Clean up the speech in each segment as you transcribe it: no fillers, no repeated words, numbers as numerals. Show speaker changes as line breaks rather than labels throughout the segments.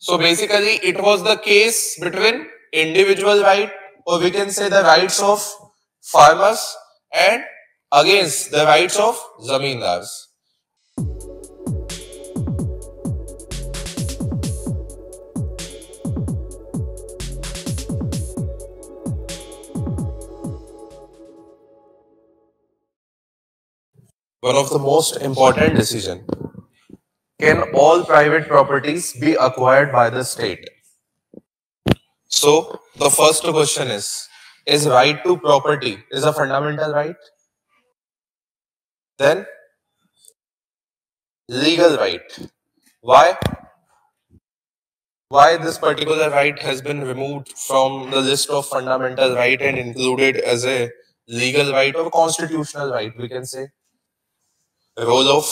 So basically it was the case between individual right, or we can say the rights of farmers, and against the rights of zamindars. One of the most important decision: can all private properties be acquired by the state? So the first question is right to property is a fundamental right? Then legal right. Why? Why this particular right has been removed from the list of fundamental right and included as a legal right or constitutional right, we can say. Role of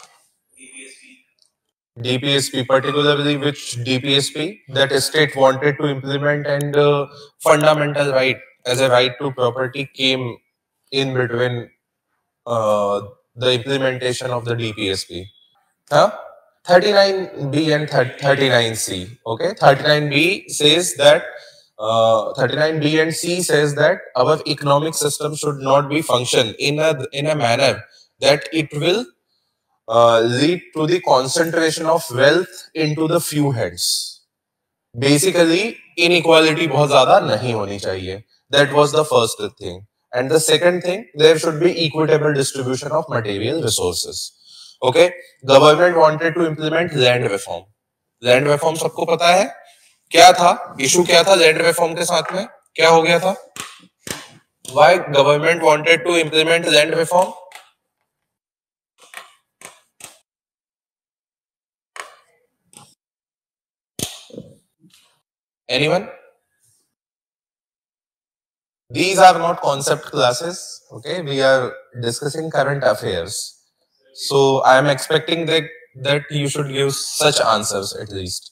DPSP, particularly which DPSP that state wanted to implement, and fundamental right as a right to property came in between uh, the implementation of the DPSP. Huh? 39B and 39C. Okay, 39B says that 39B and C says that our economic system should not be function in a manner that it will lead to the concentration of wealth into the few hands. Basically, inequality बहुत ज़्यादा नहीं होनी चाहिए. That was the first thing. And the second thing, there should be equitable distribution of material resources. Okay, government wanted to implement land reform. Land reform सबको पता है क्या था? Issue क्या था land reform के साथ में? क्या हो गया था? Why government wanted to implement land reform? Anyone? These are not concept classes. Okay, we are discussing current affairs. So I am expecting that you should give such answers at least.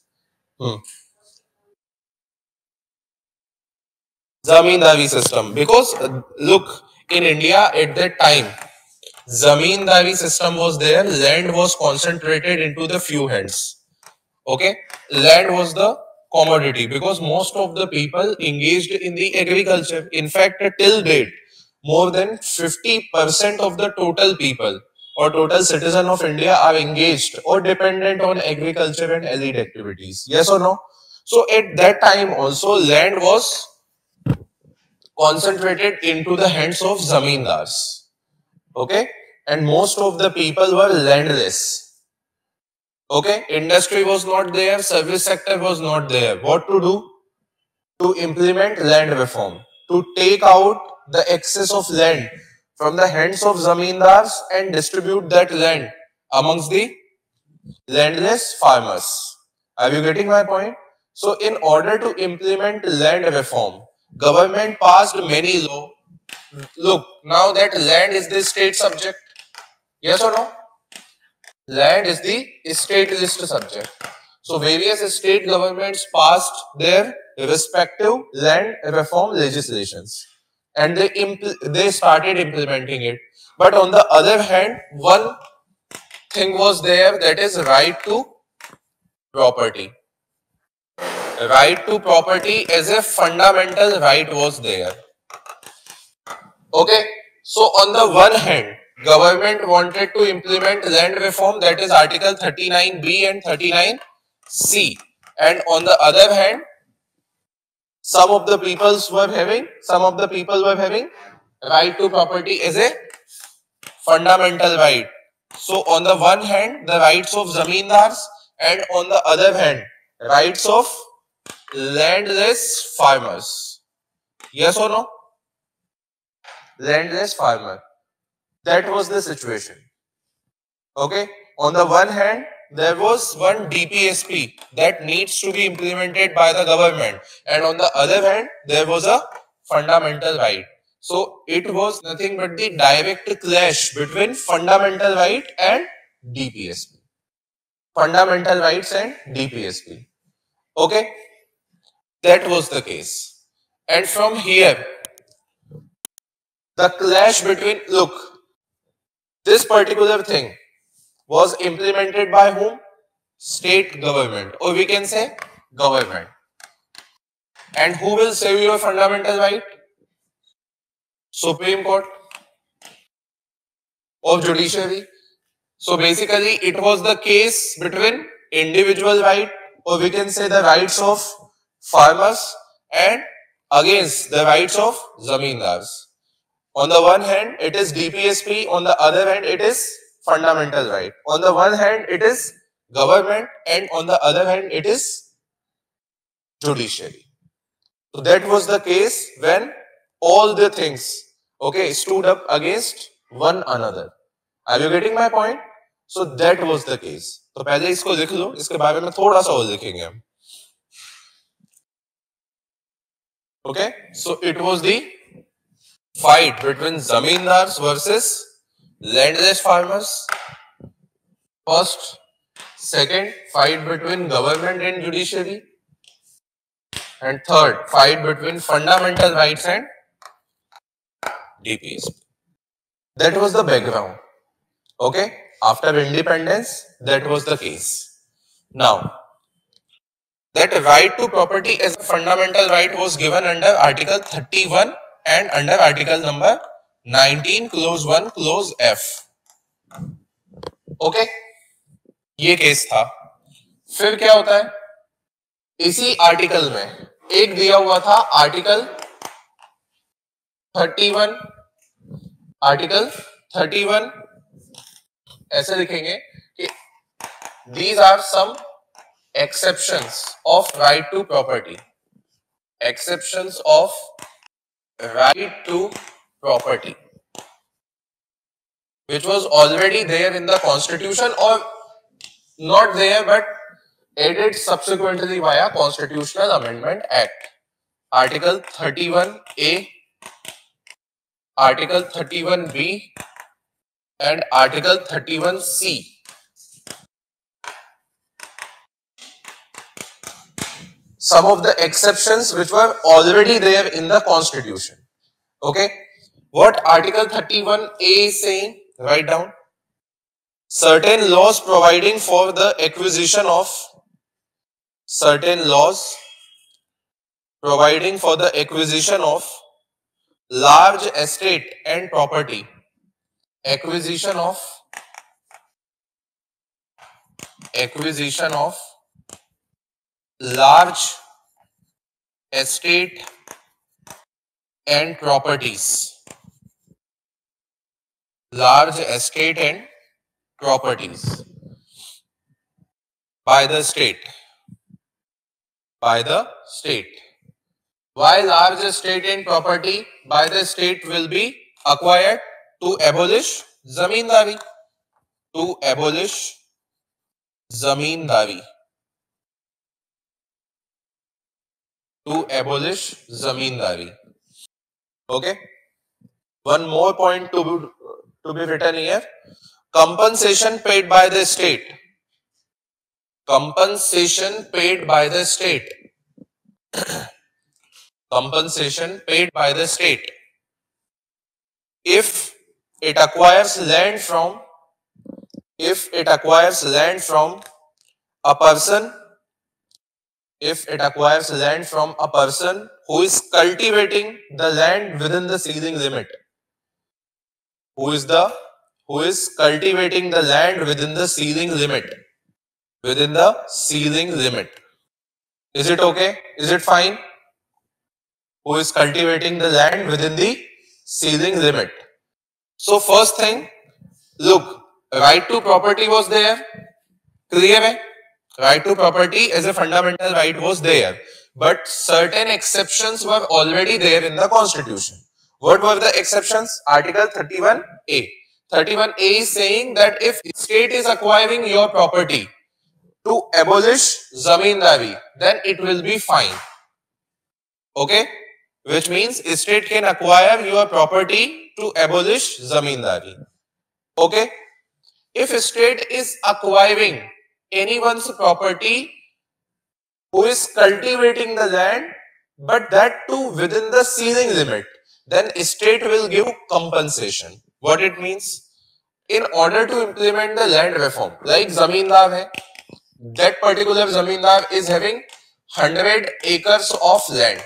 Zamindari system, because look, in India at that time, zamindari system was there. Land was concentrated into the few hands. Okay, land was the commodity because most of the people engaged in the agriculture. In fact, till date, more than 50% of the total people or total citizen of India are engaged or dependent on agriculture and allied activities. Yes or no? So at that time also land was concentrated into the hands of zamindars. Okay, and most of the people were landless. Okay, industry was not there, service sector was not there. What to do? To implement land reform, to take out the excess of land from the hands of zamindars and distribute that land amongst the landless farmers. Are you getting my point? So in order to implement land reform, government passed many laws. Look, now that land is the state subject. Yes or no? Land is the state list subject. So various state governments passed their respective land reform legislations and they started implementing it. But on the other hand, one thing was there, that is right to property. Right to property as a fundamental right was there. Okay, so on the one hand, government wanted to implement land reform, that is Article 39B and 39C, and on the other hand, some of the people were having right to property as a fundamental right. So on the one hand, the rights of zamindars, and on the other hand, rights of landless farmers. Yes or no? Landless farmer. That was the situation. Okay. On the one hand, there was one DPSP that needs to be implemented by the government, and on the other hand, there was a fundamental right. So it was nothing but the direct clash between fundamental right and DPSP. Fundamental rights and DPSP. Okay. That was the case. And from here, the clash between, look, this particular thing was implemented by whom? State government, or we can say Government. And who will save your fundamental right? Supreme Court or judiciary. So basically it was the case between individual right, or we can say the rights of farmers, and against the rights of zamindars. On the one hand it is DPSP, on the other hand it is fundamental right. On the one hand it is government, and on the other hand it is judiciary. So that was the case when all the things, okay, stood up against one another. Are you getting my point? So that was the case. तो पहले इसको लिख लो, इसके बारे में थोड़ा सा और लिखेंगे हम. Okay, so it was the fight between zamindars versus landless farmers. First, second, fight between government and judiciary. And third, fight between fundamental rights and DPSP. That was the background. Okay, after independence, that was the case. Now, that right to property as a fundamental right was given under Article 31 and under Article number 19, Clause 1, Clause F. Okay, ये case था. फिर क्या होता है, इसी article में एक दिया हुआ था आर्टिकल 31. आर्टिकल 31 ऐसे लिखेंगे कि these are some exceptions of right to property. Exceptions of right to property, which was already there in the constitution, or not there but added subsequently via Constitutional Amendment Act. Article 31A, Article 31B and Article 31C. Some of the exceptions which were already there in the Constitution. Okay, what Article 31A is saying? Write down. Certain laws providing for the acquisition of large estate and property. Acquisition of large estate and properties. Large estate and properties by the state. Why large estate and property by the state will be acquired? To abolish zamindari. Okay, one more point to be written here. Compensation paid by the state. Compensation paid by the state if it acquires land from a person, who is cultivating the land within the ceiling limit. Who is cultivating the land within the ceiling limit. Is it okay? Is it fine? Who is cultivating the land within the ceiling limit. So first thing, look, right to property was there. Clear hai? Right to property as a fundamental right was there. But certain exceptions were already there in the Constitution. What were the exceptions? Article 31A. 31A is saying that if state is acquiring your property to abolish zamindari, then it will be fine. Okay? Which means state can acquire your property to abolish zamindari. Okay? If state is acquiring anyone's property who is cultivating the land, but that too within the ceiling limit, then state will give compensation. What it means? In order to implement the land reform, like zamindar hai, that particular zamindar is having 100 acres of land.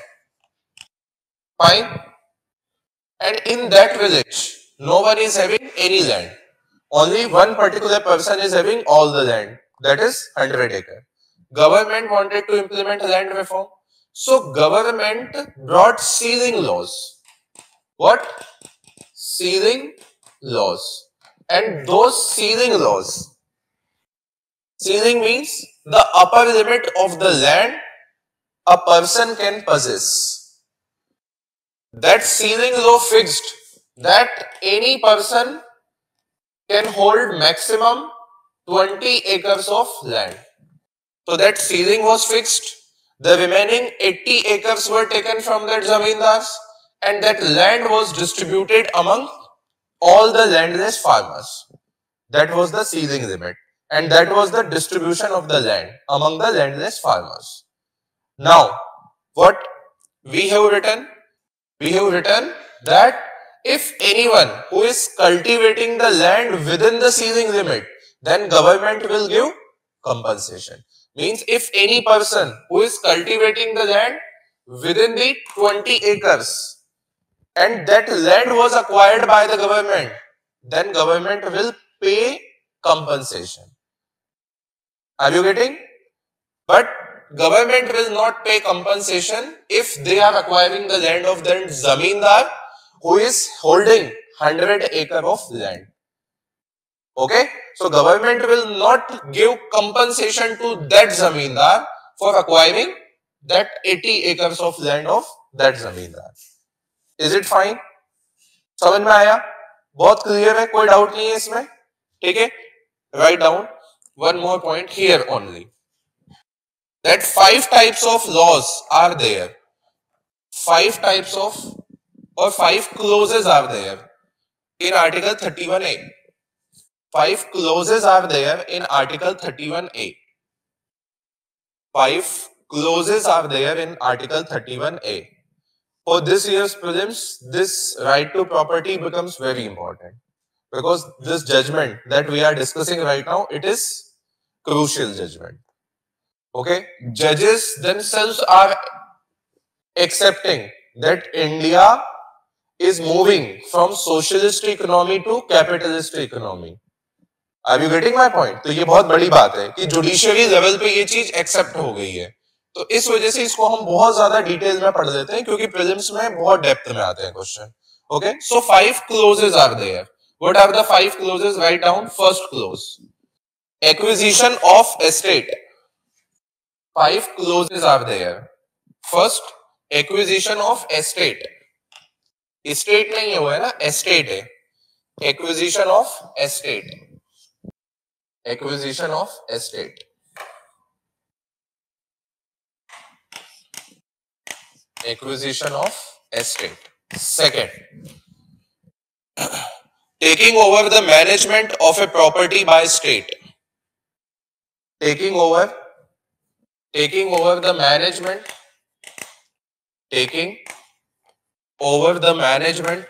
Fine. And in that village, no one is having any land. Only one particular person is having all the land. That is 100 acre. Government wanted to implement land reform. So government brought ceiling laws. What? Ceiling laws. And those ceiling laws, ceiling means the upper limit of the land a person can possess. That ceiling law fixed that any person can hold maximum 20 acres of land. So that ceiling was fixed. The remaining 80 acres were taken from that zamindars and that land was distributed among all the landless farmers. That was the ceiling limit and that was the distribution of the land among the landless farmers. Now, what we have written? We have written that if anyone who is cultivating the land within the ceiling limit, then government will give compensation. Means if any person who is cultivating the land within the 20 acres and that land was acquired by the government, then government will pay compensation. Are you getting? But government will not pay compensation if they are acquiring the land of the zamindar who is holding 100 acre of land. Okay, so government will not give compensation to that zamindar for acquiring that 80 acres of land of that zamindar. Is it fine? समझ में आया? बहुत clear है, कोई doubt नहीं है इसमें. ठीक है, write down one more point here only. That 5 types of laws are there. 5 types of or 5 clauses are there in Article 31A. 5 clauses are there in Article 31A. 5 clauses are there in Article 31A. For this year's prelims, this right to property becomes very important because this judgment that we are discussing right now, it is crucial judgment. Okay, judges themselves are accepting that India is moving from socialist economy to capitalist economy. Are you getting my point? तो ये बहुत बड़ी बात है कि judiciary level पे ये चीज एक्सेप्ट हो गई है. तो इस वजह से इसको हम बहुत ज्यादा डिटेल में पढ़ लेते हैं क्योंकि प्रीलिम्स में बहुत डेप्थ में आते हैं question. Okay, so 5 clauses are there. What are the 5 clauses? Write down. First clause, acquisition of estate. 5 clauses are there. First, acquisition of estate. Estate नहीं है वो, है ना, estate है. Acquisition of estate. Acquisition of estate. Acquisition of estate. Second, taking over the management of a property by state. Taking over the management, taking over the management,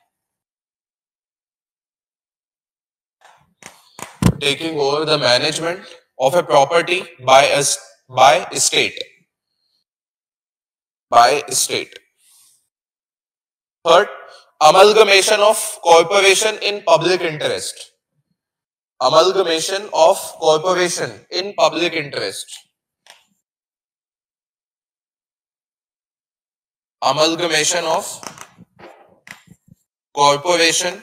taking over the management of a property by state. Third, amalgamation of corporation in public interest. Amalgamation of corporation in public interest. Amalgamation of corporations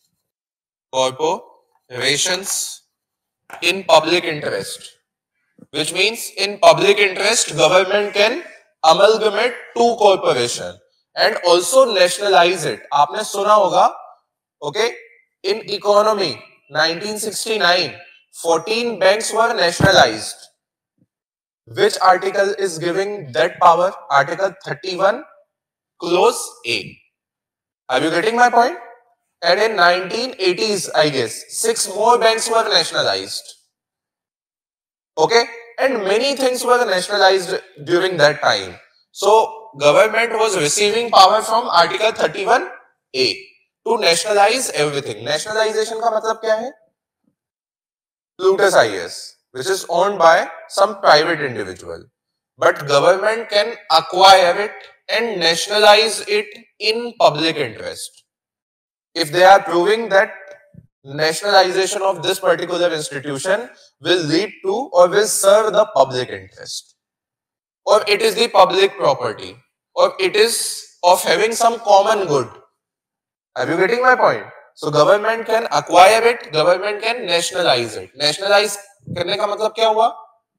in public interest, which means in public interest government can amalgamate 2 corporation and also nationalize it. आपने सुना होगा, okay, in economy 1969 14 banks were nationalized. Which article is giving that power? Article 31 Clause A. Are you getting my point? And in 1980s, I guess, 6 more banks were nationalized. Okay, and many things were nationalized during that time. So government was receiving power from Article 31A to nationalize everything. Nationalization का मतलब क्या है? Plutus IS, which is owned by some private individual. but government can acquire it and nationalize it in public interest. If they are proving that nationalization of this particular institution will lead to or will serve the public interest, or it is the public property, or it is of having some common good. Are you getting my point? So government can acquire it, government can nationalize it. Nationalize करने का मतलब क्या हुआ?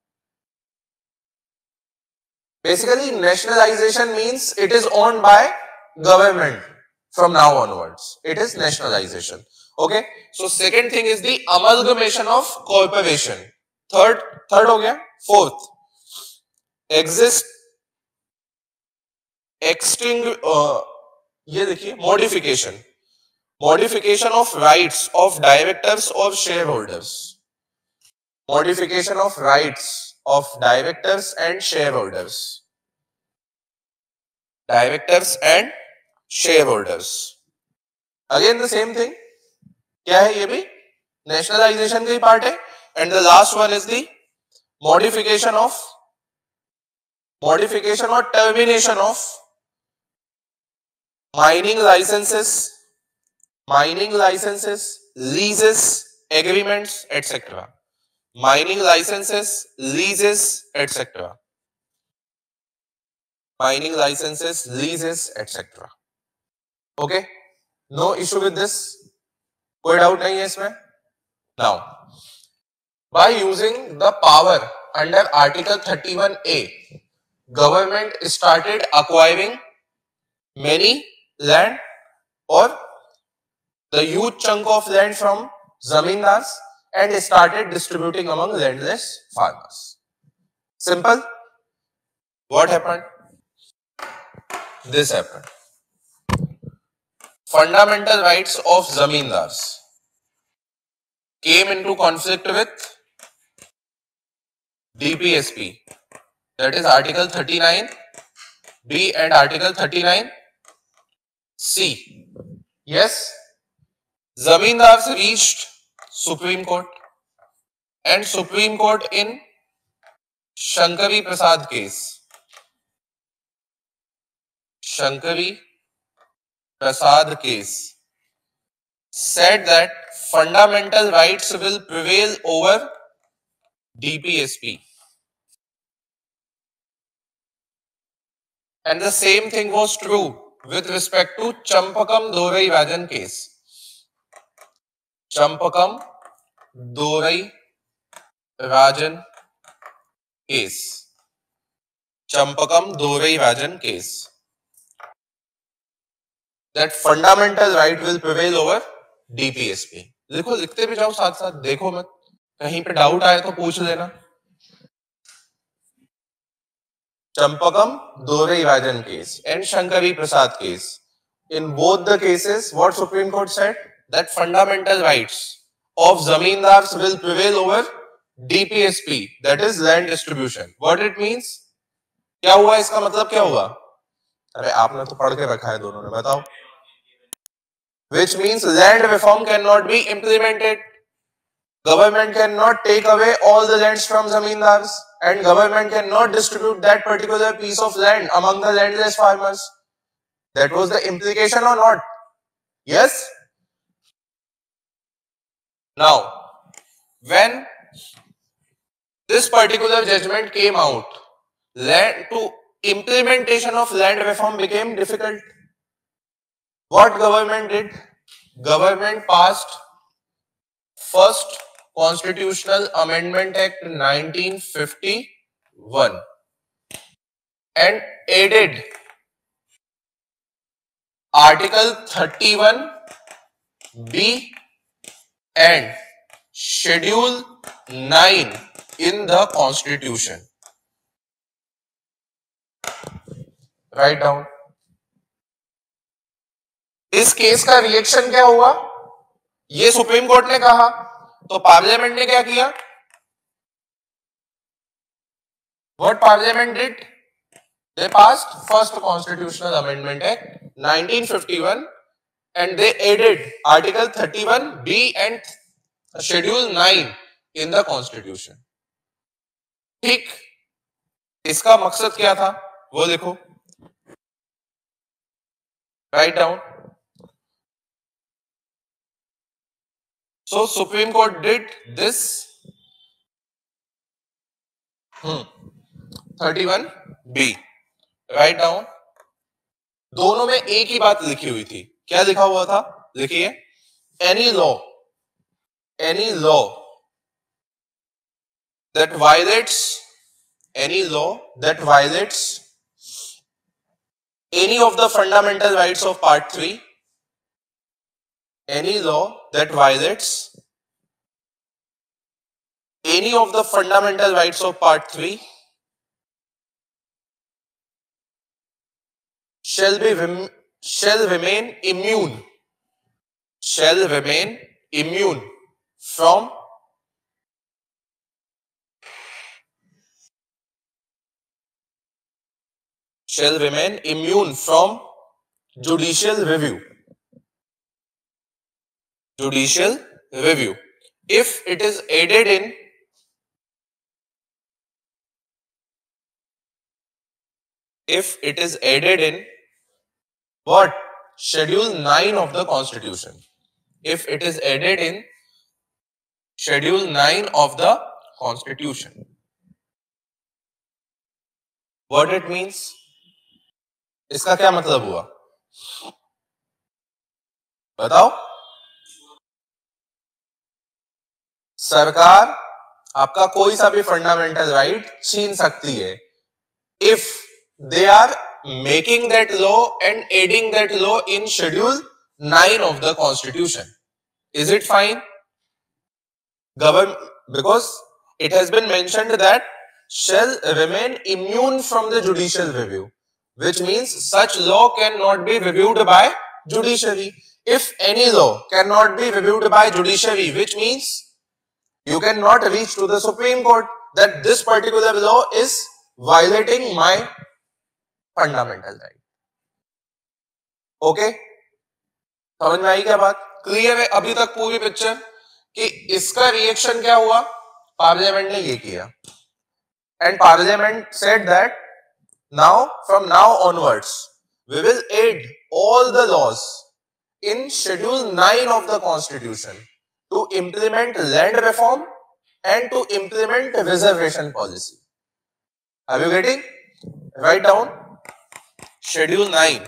Basically, nationalization means it is owned by government from now onwards. It is nationalization. Okay. So second thing is the amalgamation of corporation. Third हो गया. Fourth, ये देखिए modification. Modification of rights of directors or shareholders. Modification of rights of directors and shareholders. Directors and shareholders. Again the same thing. क्या है ये भी? Nationalization का ही part है. And the last one is the modification or termination of mining licenses, leases, agreements, etc. Mining licenses, leases, etc. Mining licenses, leases, etc. Okay? No issue with this? कोई doubt नहीं है इसमें? Now, by using the power under Article 31A, government started acquiring many land or the huge chunk of land from zamindars and started distributing among landless farmers. Simple. What happened? This happened. Fundamental rights of zamindars came into conflict with DPSP, that is Article 39B and Article 39C. Yes, zamindars reached Supreme Court, and Supreme Court in Shankari Prasad case, said that fundamental rights will prevail over DPSP. And the same thing was true with respect to Champakam Dorai Rajan case. Champakam Dorai Rajan case. Champakam Dorai Rajan case. That fundamental right will prevail over DPSP. देखो लिखते भी जाओ साथ साथ, देखो मत, कहीं पे डाउट आए तो पूछ लेना. Champakam Dorai Rajan case and Shankari Prasad case. In both the cases, what Supreme Court said? That fundamental rights of zamindars will prevail over DPSP, that is land distribution. What it means? क्या हुआ इसका मतलब क्या हुआ? अरे आपने तो पढ़ के रखा है दोनों ने, बताओ. Which means land reform cannot be implemented. Government cannot take away all the lands from zamindars, and government cannot distribute that particular piece of land among the landless farmers. That was the implication or not? Yes? Now, when this particular judgment came out, implementation of land reform became difficult. What government did? Government passed first Constitutional Amendment Act 1951 and added Article 31B and Schedule 9 in the Constitution. Write down. इस case का reaction क्या हुआ? ये supreme Court ने कहा, तो parliament ने क्या किया? What Parliament did? They passed first Constitutional Amendment Act 1951 and they added Article 31B and Schedule 9 in the Constitution. ठीक, इसका मकसद क्या था वो देखो, write down. So Supreme Court did this. 31B. Write down. दोनों में एक ही बात लिखी हुई थी. क्या लिखा हुआ था? लिखिए, any law that violates any of the fundamental rights of Part 3, any law that violates any of the fundamental rights of Part 3 shall remain immune from judicial review. If it is aided in what? Schedule 9 of the Constitution. If it is added in Schedule 9 of the Constitution. What it means? इसका क्या मतलब हुआ? बताओ. सरकार आपका कोई सा भी फंडामेंटल राइट छीन सकती है if they are making that law and aiding that law in Schedule 9 of the Constitution. Is it fine? Because it has been mentioned that shall remain immune from the judicial review, which means such law cannot be reviewed by judiciary. If any law cannot be reviewed by judiciary, which means you cannot reach to the Supreme Court that this particular law is violating my fundamental right. Okay? समझ में आई क्या बात? Clear है अभी तक पूरी picture कि इसका रिएक्शन क्या हुआ? पार्लियामेंट ने ये किया and parliament said that now from now onwards we will aid all the laws in Schedule 9 of the Constitution to implement land reform and to implement reservation policy. Are you getting? Write down Schedule 9.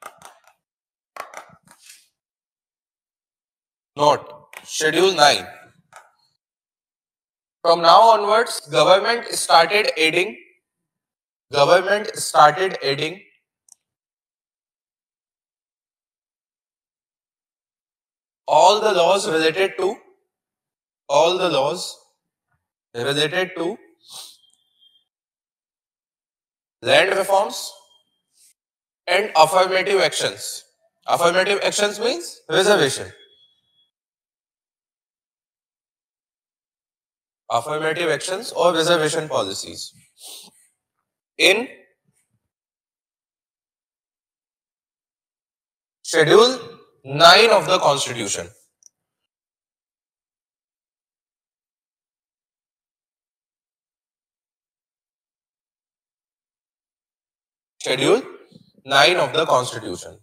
Note Schedule 9. From now onwards, government started aiding all the laws related to land reforms and affirmative actions. Affirmative actions means reservation. Affirmative actions or reservation policies in Schedule 9 of the Constitution. Schedule 9 of the Constitution.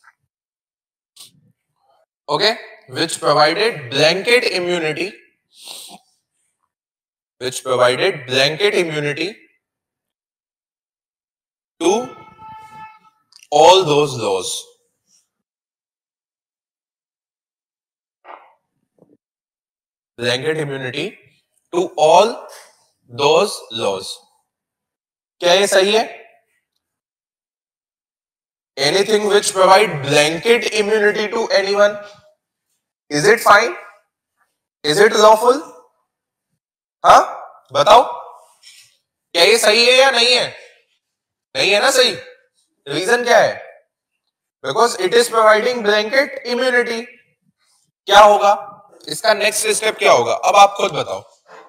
Okay, which provided blanket immunity to all those laws. Blanket immunity to all those laws. क्या ये सही है? Anything which provide blanket immunity to anyone, is it fine? Is it lawful? हाँ बताओ, क्या ये सही है या नहीं है? नहीं है ना सही. रीजन क्या है? Because it is providing blanket immunity. क्या होगा इसका नेक्स्ट स्टेप? क्या होगा अब आप खुद बताओ.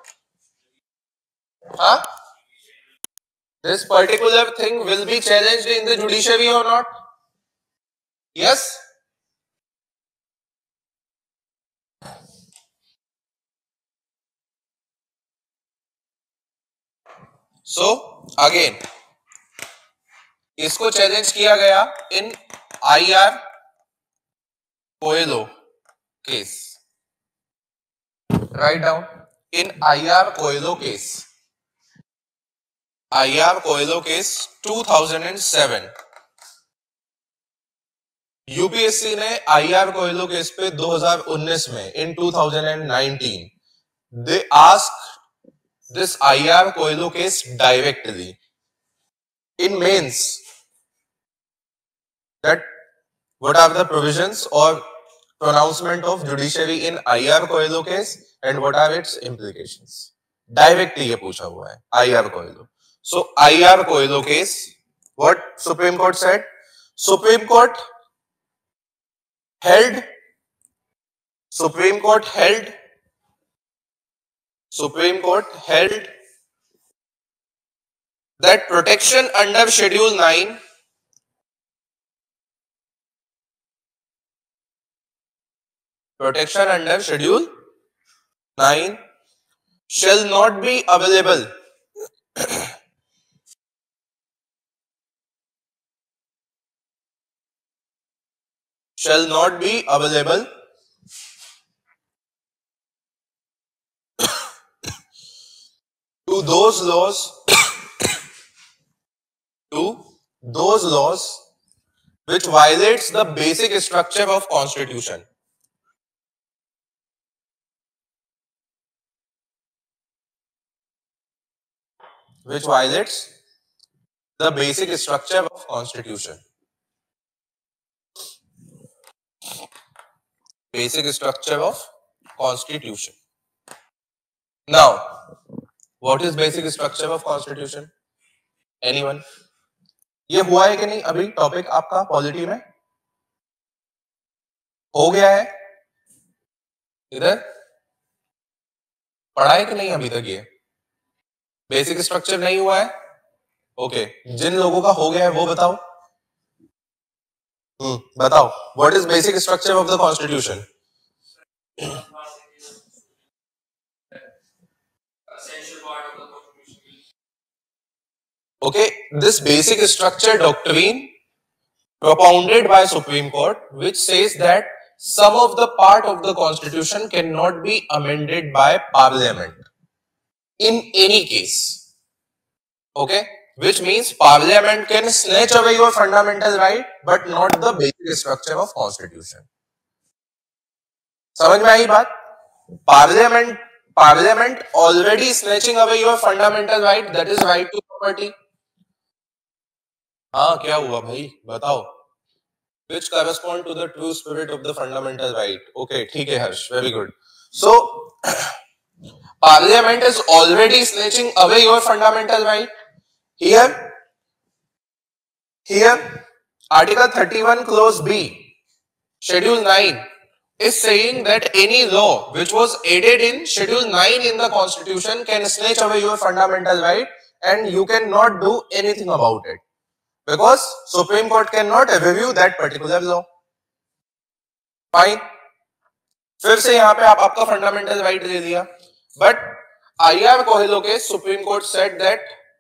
हाँ, this particular thing will be challenged in the judiciary or not? Yes. So again इसको चैलेंज किया गया in IR Coelho case. Write down in IR Coelho case. IR Coelho case 2007. UPSC ने IR Coelho केस पे 2019 में in 2019 they asked this IR Coelho case directly in mains that what are the provisions or pronouncement of judiciary in IR Coelho case and what are its implications. Directly ये पूछा हुआ है IR Coelho. So IR Coelho case, what Supreme Court said? Supreme Court held that protection under Schedule 9 shall not be available to those laws which violates the basic structure of Constitution. Which violates the basic structure of Constitution. Basic structure of Constitution. Now, what is basic structure of Constitution? Anyone? ये हुआ है कि नहीं अभी topic आपका polity में हो गया है? इधर पढ़ा है कि नहीं अभी तक? ये बेसिक स्ट्रक्चर नहीं हुआ है? ओके, जिन लोगों का हो गया है वो बताओ. बताओ, what is basic structure of the constitution? Okay, this basic structure doctrine propounded by Supreme Court, which says that some of the part of the Constitution cannot be amended by Parliament in any case. Okay, which means Parliament can snatch away your fundamental right, but not the basic structure of Constitution. समझ में आई बात? Parliament already snatching away your fundamental right, that is right to property. हाँ, क्या हुआ भाई बताओ? Which correspond to the true spirit of the fundamental right. Okay, ठीक है हर्ष, very good. So Parliament is already snatching away your fundamental right. Here Article 31 Clause B, Schedule 9 is saying that any law which was added in Schedule 9 in the Constitution can snatch away your fundamental right and you cannot do anything about it. Because Supreme Court cannot review that particular law. Fine. फिर से यहाँ पे आपका fundamental right दे दिया. But IR Coelho case, Supreme Court said that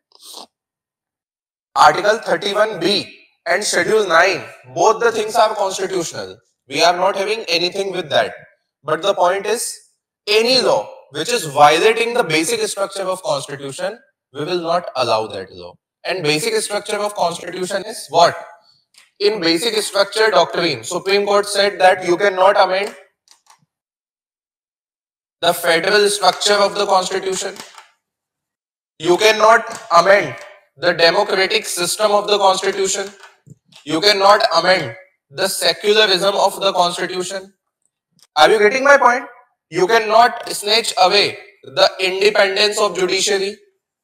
Article 31B and Schedule 9, both the things are constitutional. We are not having anything with that. But the point is, any law which is violating the basic structure of Constitution, we will not allow that law. And basic structure of Constitution is what? In basic structure doctrine, Supreme Court said that you cannot amend the federal structure of the Constitution. You cannot amend the democratic system of the Constitution. You cannot amend the secularism of the Constitution. Are you getting my point? You cannot snatch away the independence of judiciary.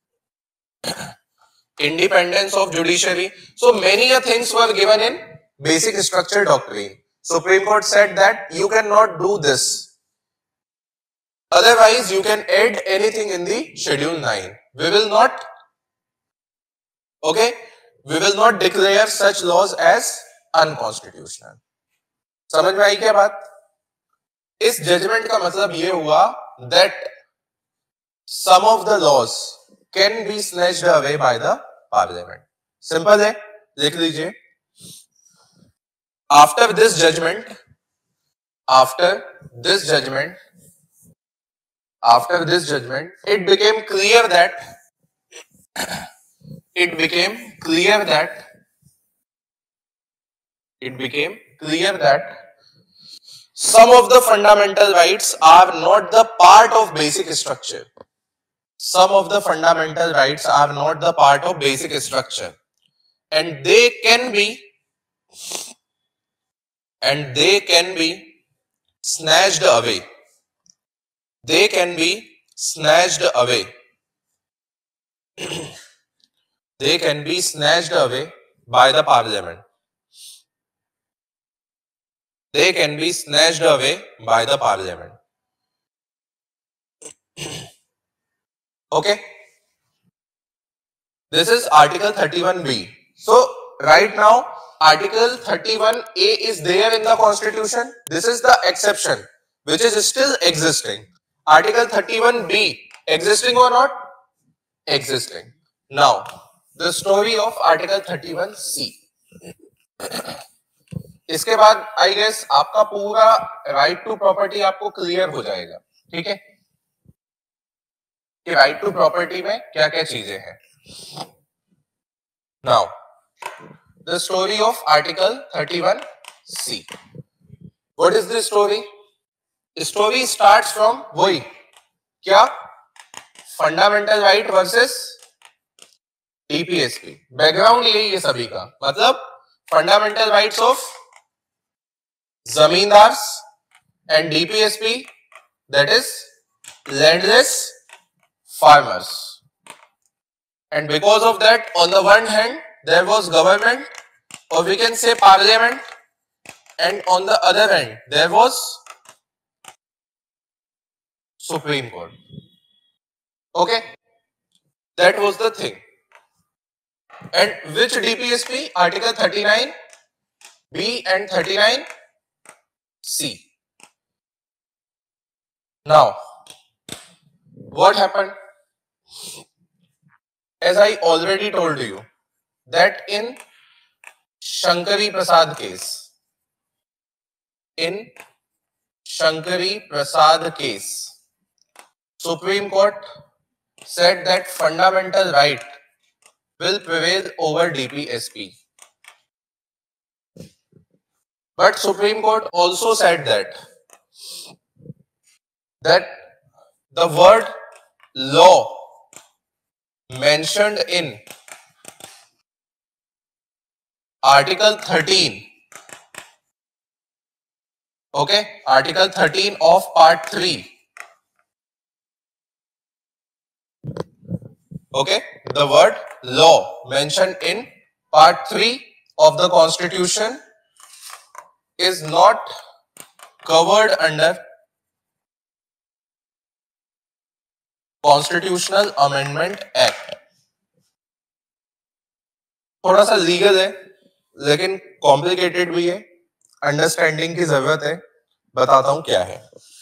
Independence of judiciary. So many things were given in basic structure doctrine. Supreme Court said that you cannot do this. Otherwise, you can add anything in the Schedule 9. We will not, okay, we will not declare such laws as unconstitutional. समझ में आई क्या बात? इस judgement का मतलब ये हुआ that some of the laws can be snatched away by the parliament. Simple है, लिख लीजिए. After this judgment, it became clear that some of the fundamental rights are not the part of basic structure. Some of the fundamental rights are not the part of basic structure, and they can be snatched away. They can be snatched away. They can be snatched away by the parliament. They can be snatched away by the parliament. Okay. This is Article 31B. So right now Article 31A is there in the Constitution. This is the exception which is still existing. Article 31B existing or not? Existing. Now the story of Article 31C. इसके बाद आई guess आपका पूरा right to property आपको clear हो जाएगा. ठीक है कि राइट टू प्रॉपर्टी में क्या क्या चीजें हैं. Now the story of article 31C. What is the story? Story starts from वही क्या fundamental right versus DPSP. Background यही है सभी का. मतलब fundamental rights of zamindars and DPSP, that is landless farmers. And because of that, on the one hand there was government, or we can say parliament, and on the other hand there was Supreme Court. Okay, that was the thing. And which DPSP? Article 39B and 39C. Now, what happened? As I already told you that in Shankari Prasad case, Supreme Court said that fundamental right will prevail over DPSP. But Supreme Court also said that the word law mentioned in Article 13, okay, Article 13 of Part 3, okay, the word law mentioned in Part 3 of the Constitution is not covered under Constitutional Amendment Act. थोड़ा सा legal है लेकिन complicated भी है, understanding की जरूरत है. बताता हूं क्या है.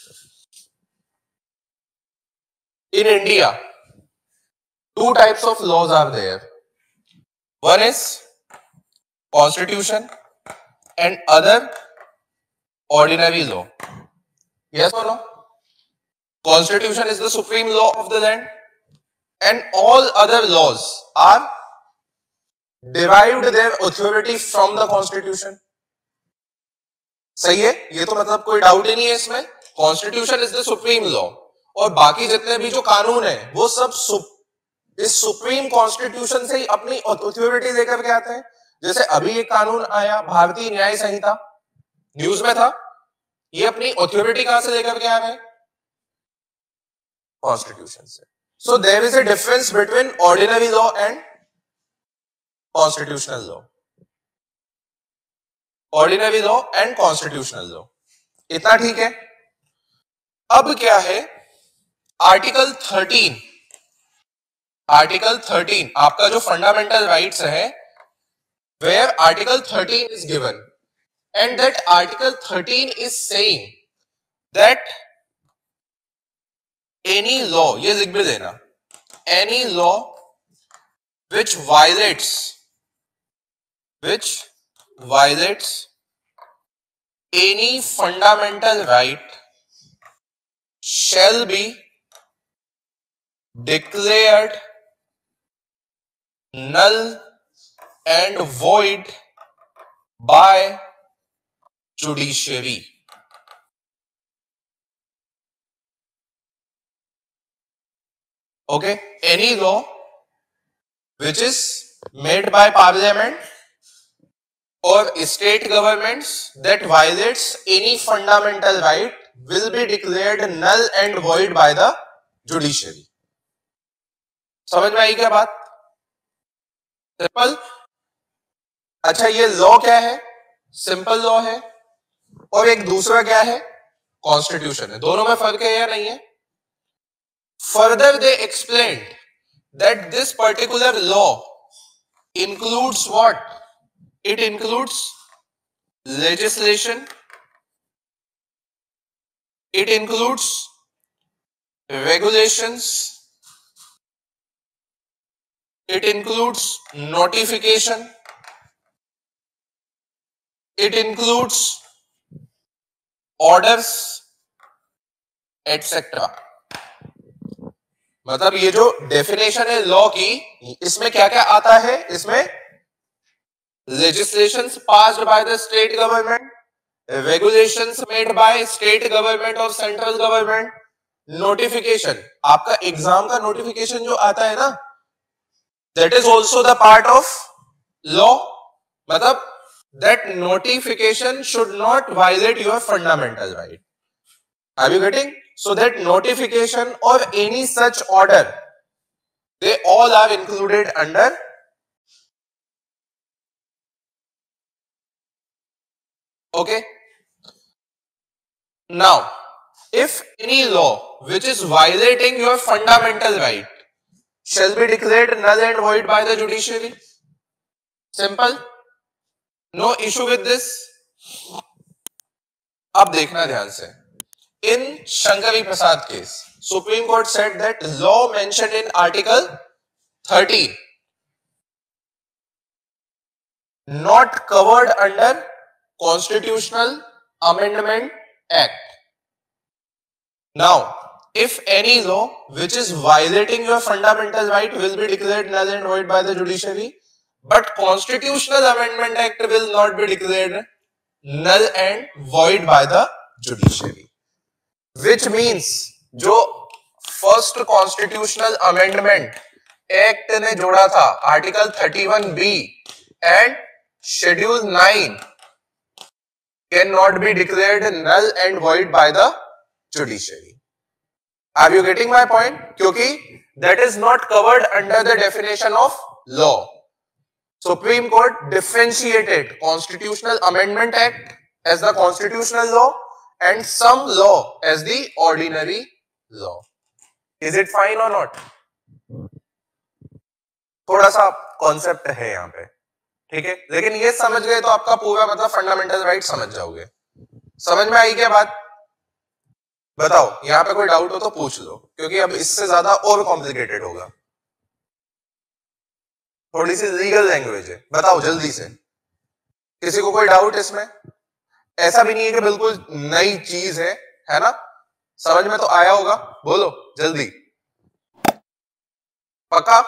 In India, two types of laws are there. One is Constitution and other ordinary law. Yes or no? Constitution is the supreme law of the land, and all other laws are derived their authority from the Constitution. सही है, ये तो मतलब कोई doubt ही नहीं है इसमें. Constitution is the supreme law, और बाकी जितने भी जो कानून है वो सब इस सुप्रीम कॉन्स्टिट्यूशन से ही अपनी अथॉरिटी लेकर के आते हैं. जैसे अभी एक कानून आया भारतीय न्याय संहिता, न्यूज में था, ये अपनी अथॉरिटी कहां से लेकर के आ रहे हैं? कॉन्स्टिट्यूशन से. So there is a difference between ordinary law and constitutional law. Ordinary law and constitutional law. इतना ठीक है. अब क्या है? आर्टिकल 13 आपका जो फंडामेंटल राइट्स है, where Article 13 is given, and that Article 13 is saying that any law, ये लिख भी देना, any law which violates any fundamental right shall be declared null and void by judiciary. Okay, any law which is made by parliament or state governments that violates any fundamental right will be declared null and void by the judiciary. समझ में आई क्या बात? Simple. अच्छा, ये law क्या है? Simple law है. और एक दूसरा क्या है? कॉन्स्टिट्यूशन है. दोनों में फर्क है या नहीं है? Further, they explained that this particular law includes what? It includes legislation, it includes regulations, it includes notification, it includes orders, etc. मतलब ये जो डेफिनेशन है लॉ की, इसमें क्या क्या आता है? इसमें legislations passed by the state government, regulations made by state government or central government, notification. आपका एग्जाम का नोटिफिकेशन जो आता है ना, that is also the part of law. मतलब that notification should not violate your fundamental right. Are you getting? So that notification or any such order, they all are included under okay. Now, if any law which is violating your fundamental right shall be declared null and void by the judiciary. Simple. No issue with this. अब देखना ध्यान से. In Shankari Prasad case, Supreme Court said that law mentioned in Article 13 not covered under Constitutional Amendment Act. Now, if any law which is violating your fundamental right will be declared null and void by the judiciary, but Constitutional Amendment Act will not be declared null and void by the judiciary. Which means जो first constitutional amendment act ने जोड़ा था article 31B and schedule 9 can not be declared null and void by the judiciary. Are you getting my point? क्योंकि that is not covered under the definition of law. Supreme Court differentiated constitutional amendment act as the constitutional law and some law as the ordinary law. Is it fine or not? थोड़ा सा concept है यहाँ पे, ठीक है, लेकिन ये समझ गए तो आपका पूरा मतलब फंडामेंटल राइट समझ जाओगे. समझ में आई क्या बात? बताओ, यहाँ पे कोई डाउट हो तो पूछ लो, क्योंकि अब इससे ज्यादा और कॉम्प्लिकेटेड होगा. थोड़ी सी लीगल लैंग्वेज है. बताओ जल्दी से, किसी को कोई डाउट इसमें? ऐसा भी नहीं है कि बिल्कुल नई चीज है ना? समझ में तो आया होगा. बोलो जल्दी. पक्का?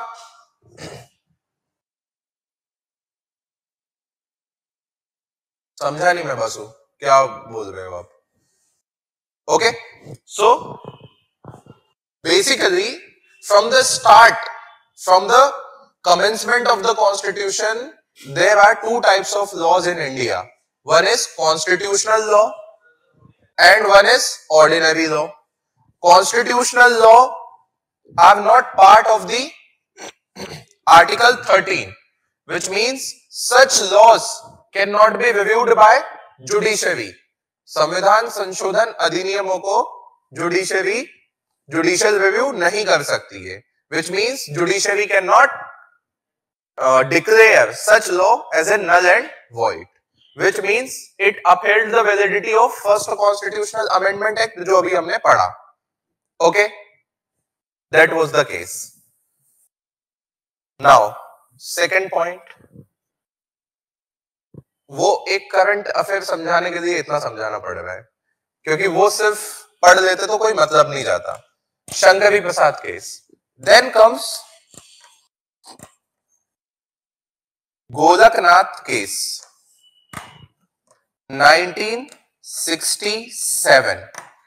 समझा नहीं मैं बासु, क्या बोल रहे हो आप? Okay, so basically from the start, from the commencement of the constitution, there are two types of laws in India. One is constitutional law and one is ordinary law. Constitutional law are not part of the Article 13, which means such laws cannot be reviewed by judiciary. संविधान संशोधन अधिनियमों को judicial review नहीं कर सकती है, which means judiciary cannot declare such law as a null and void, which means it upheld the validity of first constitutional amendment act जो अभी हमने पढ़ा. Okay, that was the case. Now second point, वो एक current affair समझाने के लिए इतना समझाना पड़ रहा है क्योंकि वो सिर्फ पढ़ लेते तो कोई मतलब नहीं जाता. Shankari Prasad case. Then comes Golaknath case 1967.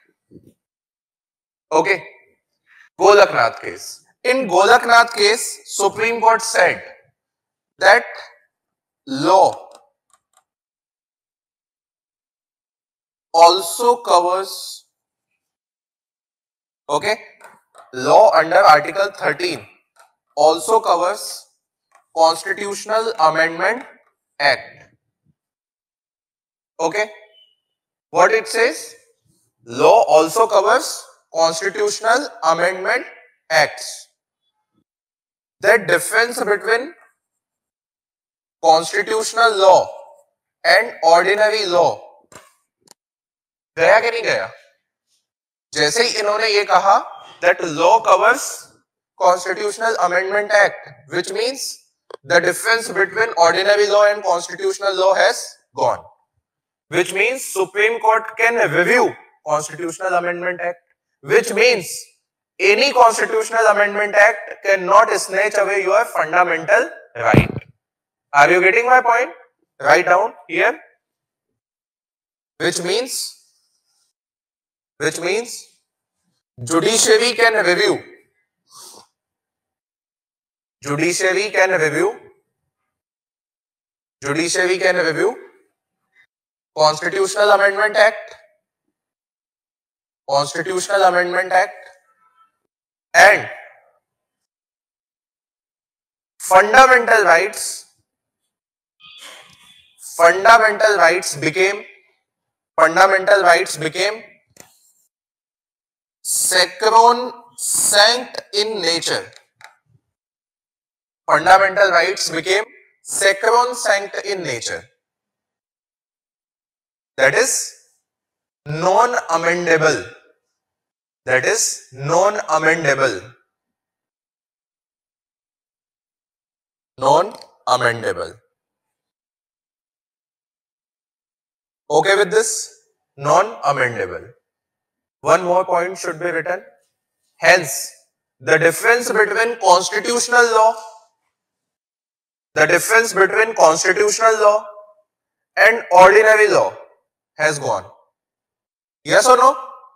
Okay, Golaknath case. In Golaknath case, Supreme Court said that law also covers, okay, law under Article 13 also covers Constitutional Amendment Act. Okay, what it says? Law also covers Constitutional Amendment Acts. The difference between constitutional law and ordinary law गया कि नहीं गया? जैसे ही इन्होंने ये कहा that law covers Constitutional Amendment Act, which means the difference between ordinary law and constitutional law has gone. Which means Supreme Court can review Constitutional Amendment Act. Which means any Constitutional Amendment Act cannot snatch away your fundamental right. Are you getting my point? Write down here. Which means judiciary can review. Judiciary can review Constitutional Amendment Act, and fundamental rights became sacrosanct in nature. Fundamental rights became sacrosanct in nature. That is non-amendable. Okay with this? Non-amendable. One more point should be written. Hence, the difference between constitutional law and ordinary law has gone. Yes or no?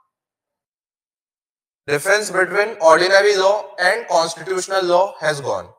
Difference between ordinary law and constitutional law has gone.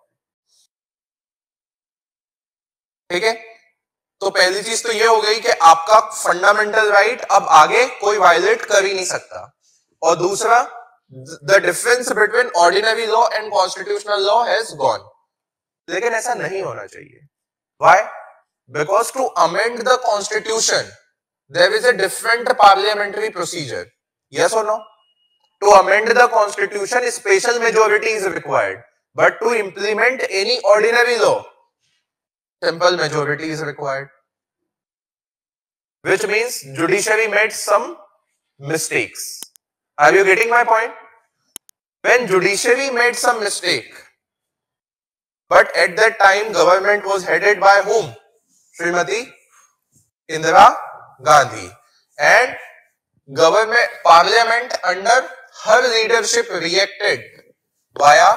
ठीक है, तो पहली चीज तो ये हो गई कि आपका फंडामेंटल राइट अब आगे कोई वायलेट कर ही नहीं सकता. और दूसरा, the difference between ordinary law and constitutional law has gone. लेकिन ऐसा नहीं होना चाहिए. Why? Because to amend the constitution there is a different parliamentary procedure. Yes or no? To amend the constitution, special majority is required. But to implement any ordinary law, simple majority is required. Which means judiciary made some mistakes. Are you getting my point? When judiciary made some mistake, but at that time government was headed by whom? Srimati Indira Gandhi, and parliament under her leadership reacted via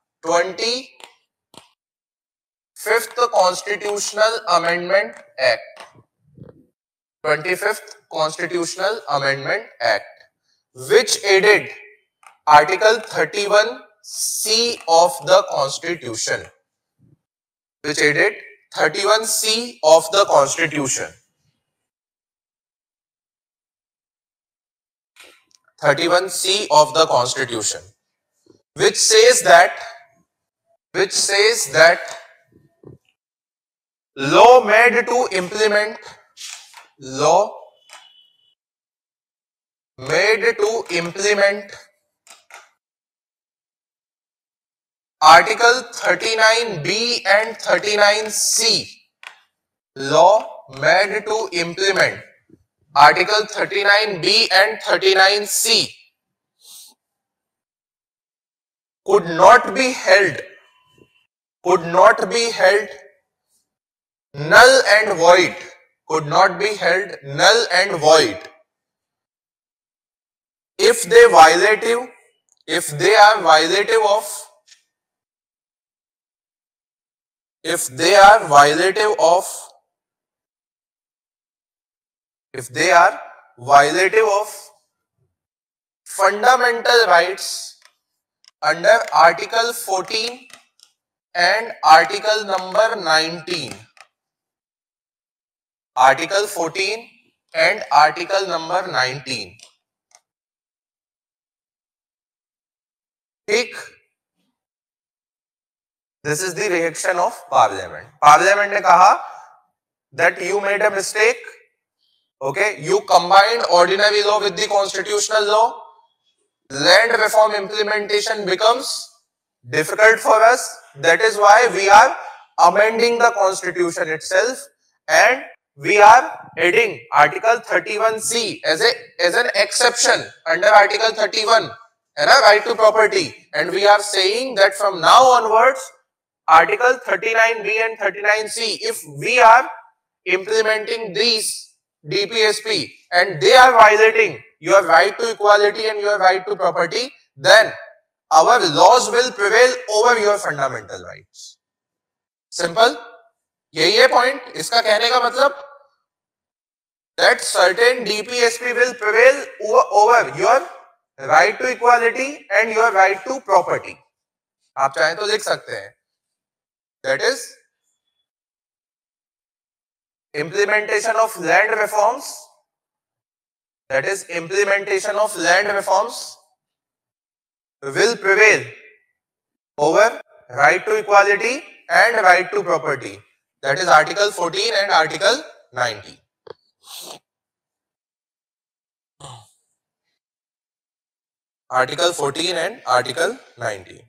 25th Constitutional Amendment Act. 25th Constitutional Amendment Act, which added Article 31C of the Constitution. 31C of the Constitution. 31C of the Constitution, which says that law made to implement Article 39B and 39C. Law made to implement Article 39B and 39C could not be held could not be held null and void, could not be held null and void if they violative, if they are violative of, if they are violative of, if they are violative of fundamental rights under Article 14 and Article number 19. Article 14 and Article number 19. ठीक, this is the reaction of Parliament. Parliament ने कहा that you made a mistake. Okay, you combined ordinary law with the constitutional law. Land reform implementation becomes difficult for us. That is why we are amending the constitution itself, and we are adding Article 31C as an exception under Article 31 and a right to property. And we are saying that from now onwards, Article 39B and 39C, if we are implementing these DPSP and they are violating your right to equality and your right to property, then our laws will prevail over your fundamental rights. Simple. यही है point. इसका कहने का मतलब that certain DPSP will prevail over your right to equality and your right to property. आप चाहें तो लिख सकते हैं. That is implementation of land reforms. That is implementation of land reforms will prevail over right to equality and right to property. That is Article 14 and Article 19. Article 14 and Article 19.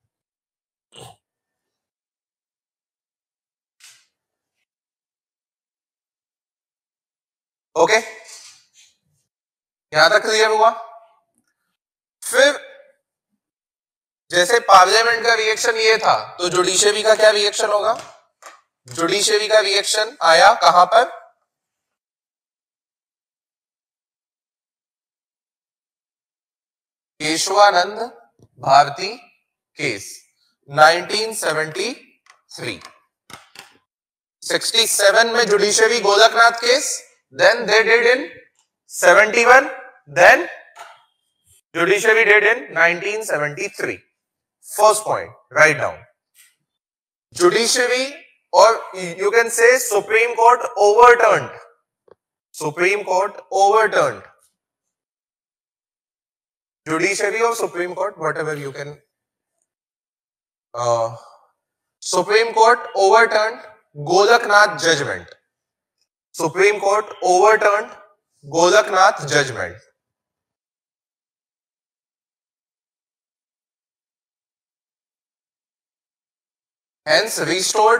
Okay, यहां तक clear हुआ. फिर जैसे parliament का reaction ये था, तो judiciary का क्या रिएक्शन होगा? जुडिशरी का रिएक्शन आया कहां पर? केशवानंद भारती केस 1973. 67 में judiciary Golaknath case. Then they did in 71. Then judiciary did in 1973. First point, write down. Judiciary, or you can say Supreme Court overturned. Supreme Court overturned. Judiciary or Supreme Court, whatever you can. Supreme Court overturned Golaknath judgment. Supreme Court overturned Golaknath judgment. Hence restored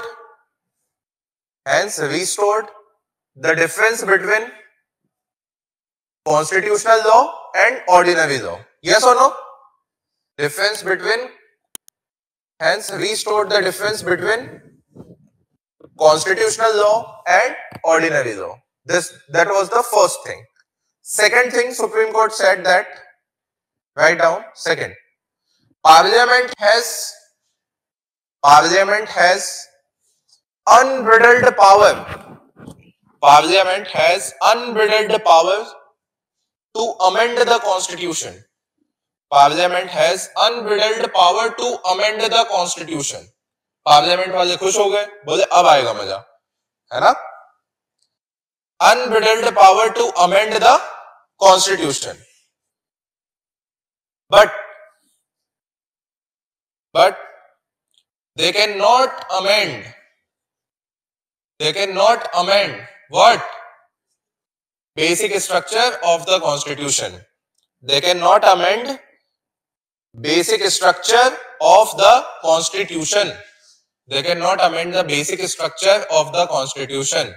the difference between constitutional law and ordinary law. Yes or no? Difference between, hence restored the difference between constitutional law and ordinary law. That was the first thing. Second thing, Supreme Court said that, write down, second, Parliament has unbridled power. Parliament has unbridled power to amend the constitution. Parliament has unbridled power to amend the constitution. Parliament वाले खुश हो गए, बोले अब आएगा मजा, है ना? Unbridled power to amend the constitution. But they cannot amend. They cannot amend what? Basic structure of the constitution. They cannot amend basic structure of the constitution. They cannot amend the basic structure of the constitution.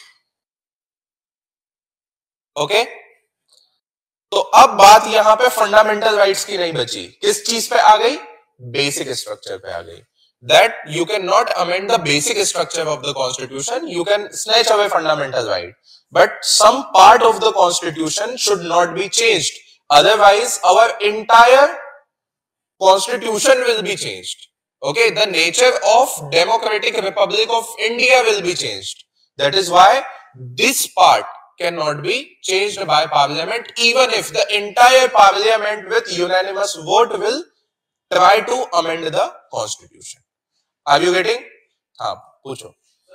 Okay? तो अब बात यहां पे fundamental rights की नहीं बची, किस चीज पे आ गई? बेसिक स्ट्रक्चर पे आ गई. that you cannot amend the basic structure of the constitution. You can snatch away fundamental right, but some part of the constitution should not be changed. Otherwise, our entire constitution will be changed. Okay, the nature of Democratic Republic of India will be changed. That is why this part cannot be changed by parliament, even if the entire parliament with unanimous vote will try to amend the constitution. Are you getting? हाँ, पूछो.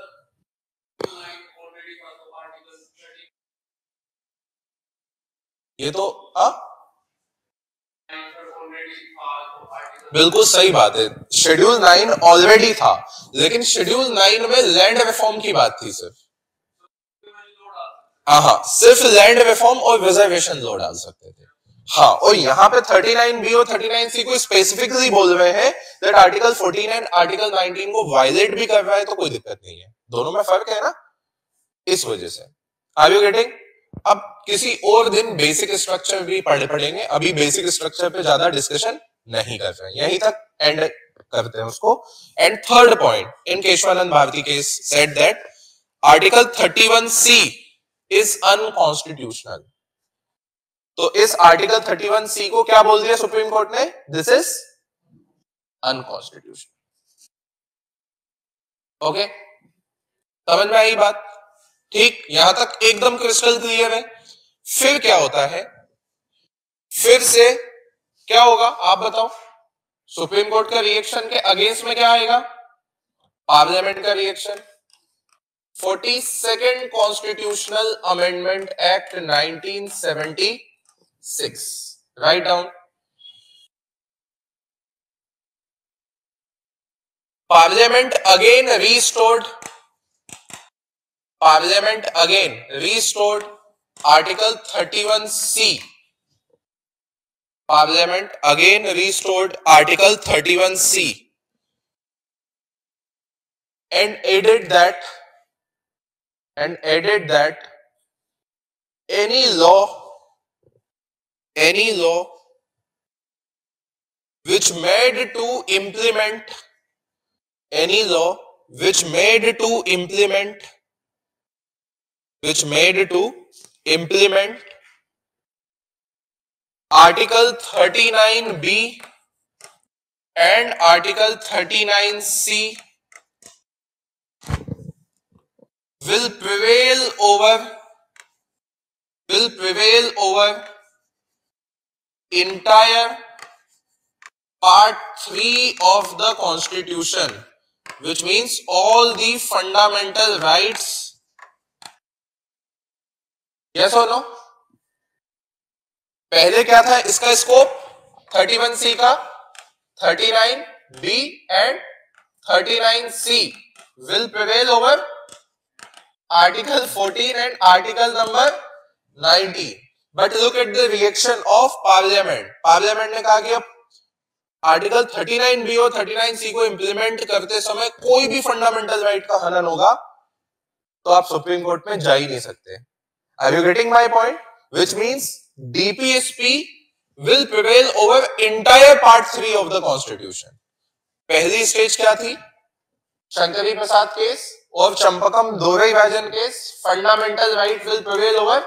ये तो बिल्कुल सही बात है. Schedule 9 already था, लेकिन शेड्यूल 9 में लैंड रिफॉर्म की बात थी सिर्फ. हाँ, सिर्फ लैंड रिफॉर्म और रिजर्वेशन लॉ डाल सकते थे. हाँ, और यहाँ पे 39B और 39C को स्पेसिफिकली बोल रहे हैं दैट आर्टिकल 14 एंड आर्टिकल 19 को वायलेट भी कर रहा है, तो कोई दिक्कत नहीं है. दोनों में फर्क है ना, इस वजह से. Are you getting? अब किसी और दिन बेसिक स्ट्रक्चर भी पढ़ेंगे. अभी बेसिक स्ट्रक्चर पे ज्यादा डिस्कशन नहीं कर रहे हैं, यहीं तक एंड करते हैं उसको. And third point, in Keshavananda Bharati case said that article 31C is unconstitutional. तो इस आर्टिकल 31C को क्या बोल दिया सुप्रीम कोर्ट ने? This is unconstitutional. ओके, समझ में आई बात? ठीक, यहां तक एकदम क्रिस्टल क्लियर है. फिर क्या होता है? फिर से क्या होगा आप बताओ? सुप्रीम कोर्ट का रिएक्शन के अगेंस्ट में क्या आएगा? पार्लियामेंट का reaction. 42nd constitutional amendment act 1976. Right down. Parliament again restored article 31C. Parliament again restored Article 31C and added that any law which made to implement Article 39B and Article 39C will prevail over entire part 3 of the Constitution, which means all the fundamental rights. Yes or no? पहले क्या था इसका scope? 31C का 39B and 39C will prevail over Article 14 and Article number 19. But look at the reaction of Parliament. Parliament ने कहा कि अब article 39B और 39C को इंप्लीमेंट करते समय कोई भी फंडामेंटल राइट का हनन होगा तो आप सुप्रीम कोर्ट में जा ही नहीं सकते. Are you getting my point? Which means DPSP will prevail over entire part 3 of the Constitution. पहली स्टेज क्या थी? शंकरी प्रसाद केस और Champakam Dorairajan case. Fundamental right will prevail over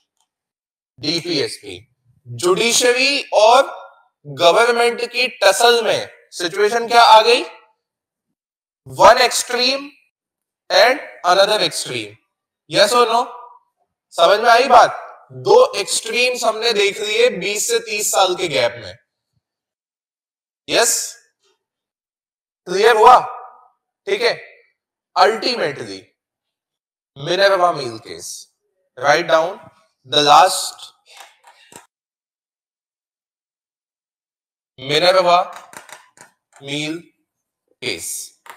DPSP. Judiciary और गवर्नमेंट की टसल में सिचुएशन क्या आ गई? One extreme and another extreme. Yes और नो? समझ में आई बात? दो एक्सट्रीम्स हमने देख लिए 20 से 30 साल के गैप में. यस, क्लियर हुआ? ठीक है. Ultimately Minerva Mill case. Right down the last. Minerva Mill case.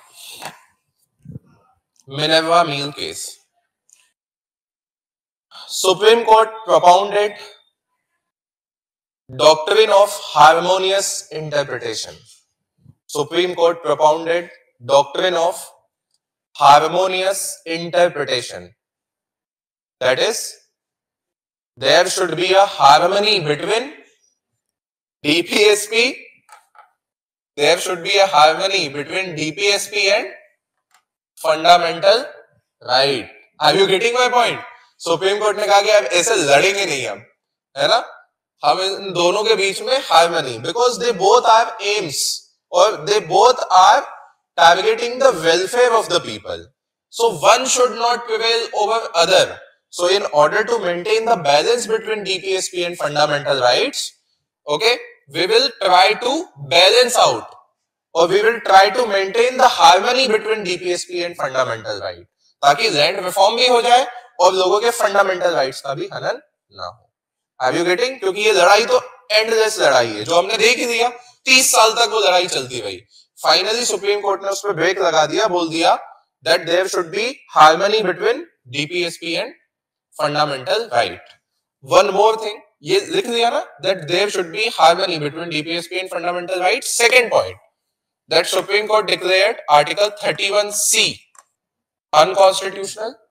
Minerva Mill case. Supreme Court propounded doctrine of harmonious interpretation. Supreme Court propounded doctrine of harmonious interpretation. That is, there should be a harmony between DPSP there should be a harmony between DPSP and fundamental right. Are you getting my point? Supreme Court ने कहा कि अब ऐसे लड़ेंगे नहीं हम, है ना, हम इन दोनों के बीच में harmony, because they both are aims और they both are targeting the welfare of the people. So one should not prevail over other. So in order to maintain the balance between DPSP and fundamental rights, okay, we will try to balance out, or we will try to maintain the harmony between DPSP and fundamental right, ताकि land reform भी हो जाए और लोगों के fundamental rights का भी हनन ना हो. Are you getting? क्योंकि ये लड़ाई तो एंडलेस लड़ाई है, जो हमने देख ही दिया 30 साल तक वो लड़ाई चलती रही. फाइनली सुप्रीम कोर्ट ने उस पर ब्रेक लगा दिया, बोल दिया that there should be harmony between DPSP and fundamental right. One more thing, ये लिख दिया ना, that there should be harmony between DPSP and fundamental rights. Second point, that Supreme Court declared Article 31C unconstitutional.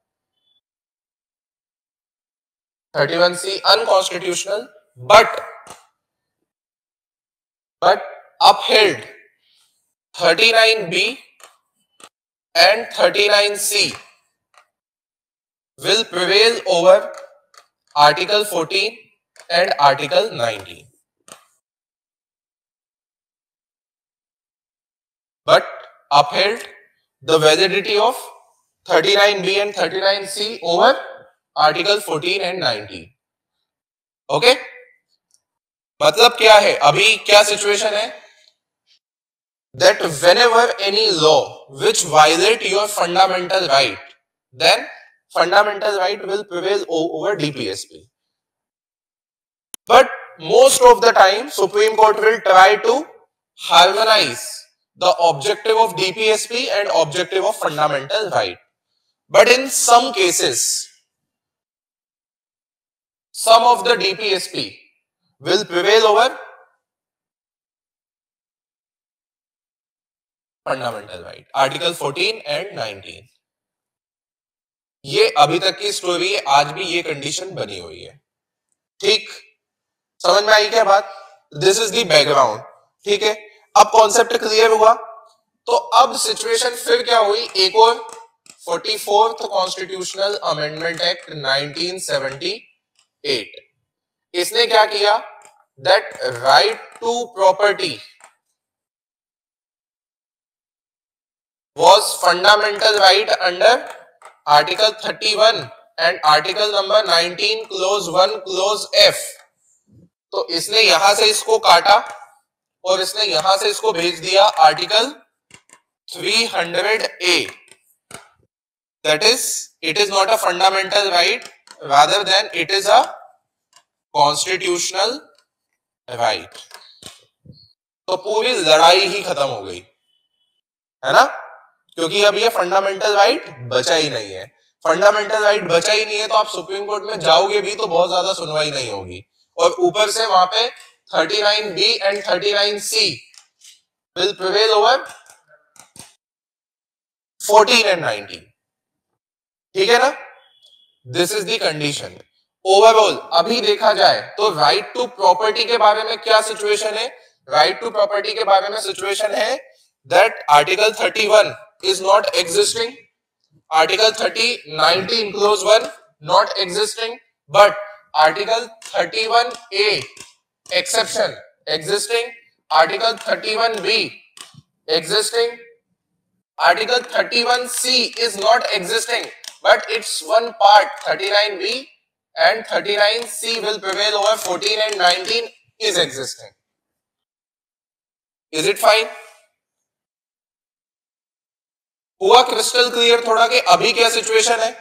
31C unconstitutional, but upheld 39B and 39C will prevail over Article 14 and Article 19. But upheld the validity of 39B and 39C over Article 14 and 19. Okay? मतलब क्या है, अभी क्या situation है, that whenever any law which violate your fundamental right, then fundamental right will prevail over DPSP. But most of the time Supreme Court will try to harmonize the objective of DPSP and objective of fundamental right. But in some cases, some of the DPSP will prevail over fundamental right, Article 14 and 19. ये अभी तक की story है, आज भी ये condition बनी हुई है. ठीक, समझ में आई क्या बात? This is the background. ठीक है, अब कॉन्सेप्ट क्लियर हुआ. तो अब सिचुएशन फिर क्या हुई, एक और 44th कॉन्स्टिट्यूशनल अमेंडमेंट एक्ट 1978, इसने क्या किया, that right to property was fundamental right under Article 31 and Article number 19 clause 1 clause F. तो इसने यहां से इसको काटा और इसने यहां से इसको भेज दिया Article 300A. That is, it is not a fundamental right, rather than it is a constitutional right. तो पूरी लड़ाई ही खत्म हो गई, है ना, क्योंकि अब ये फंडामेंटल राइट बचा ही नहीं है. फंडामेंटल राइट बचा ही नहीं है तो आप सुप्रीम कोर्ट में जाओगे भी तो बहुत ज्यादा सुनवाई नहीं होगी, और ऊपर से वहां पे 39B and 39C will prevail over 14 and 19. ठीक है ना, this is the condition. Overall अभी देखा जाए तो राइट टू प्रॉपर्टी के बारे में क्या सिचुएशन है, राइट टू प्रॉपर्टी के बारे में सिचुएशन है that Article 31 is not existing, Article 19 clause 1 not existing, but Article 31A exception existing, Article 31B existing, Article 31C is not existing, but its one part 39B and 39C will prevail over 14 and 19 is existing. Is it fine? हुआ crystal clear थोड़ा कि अभी क्या situation है?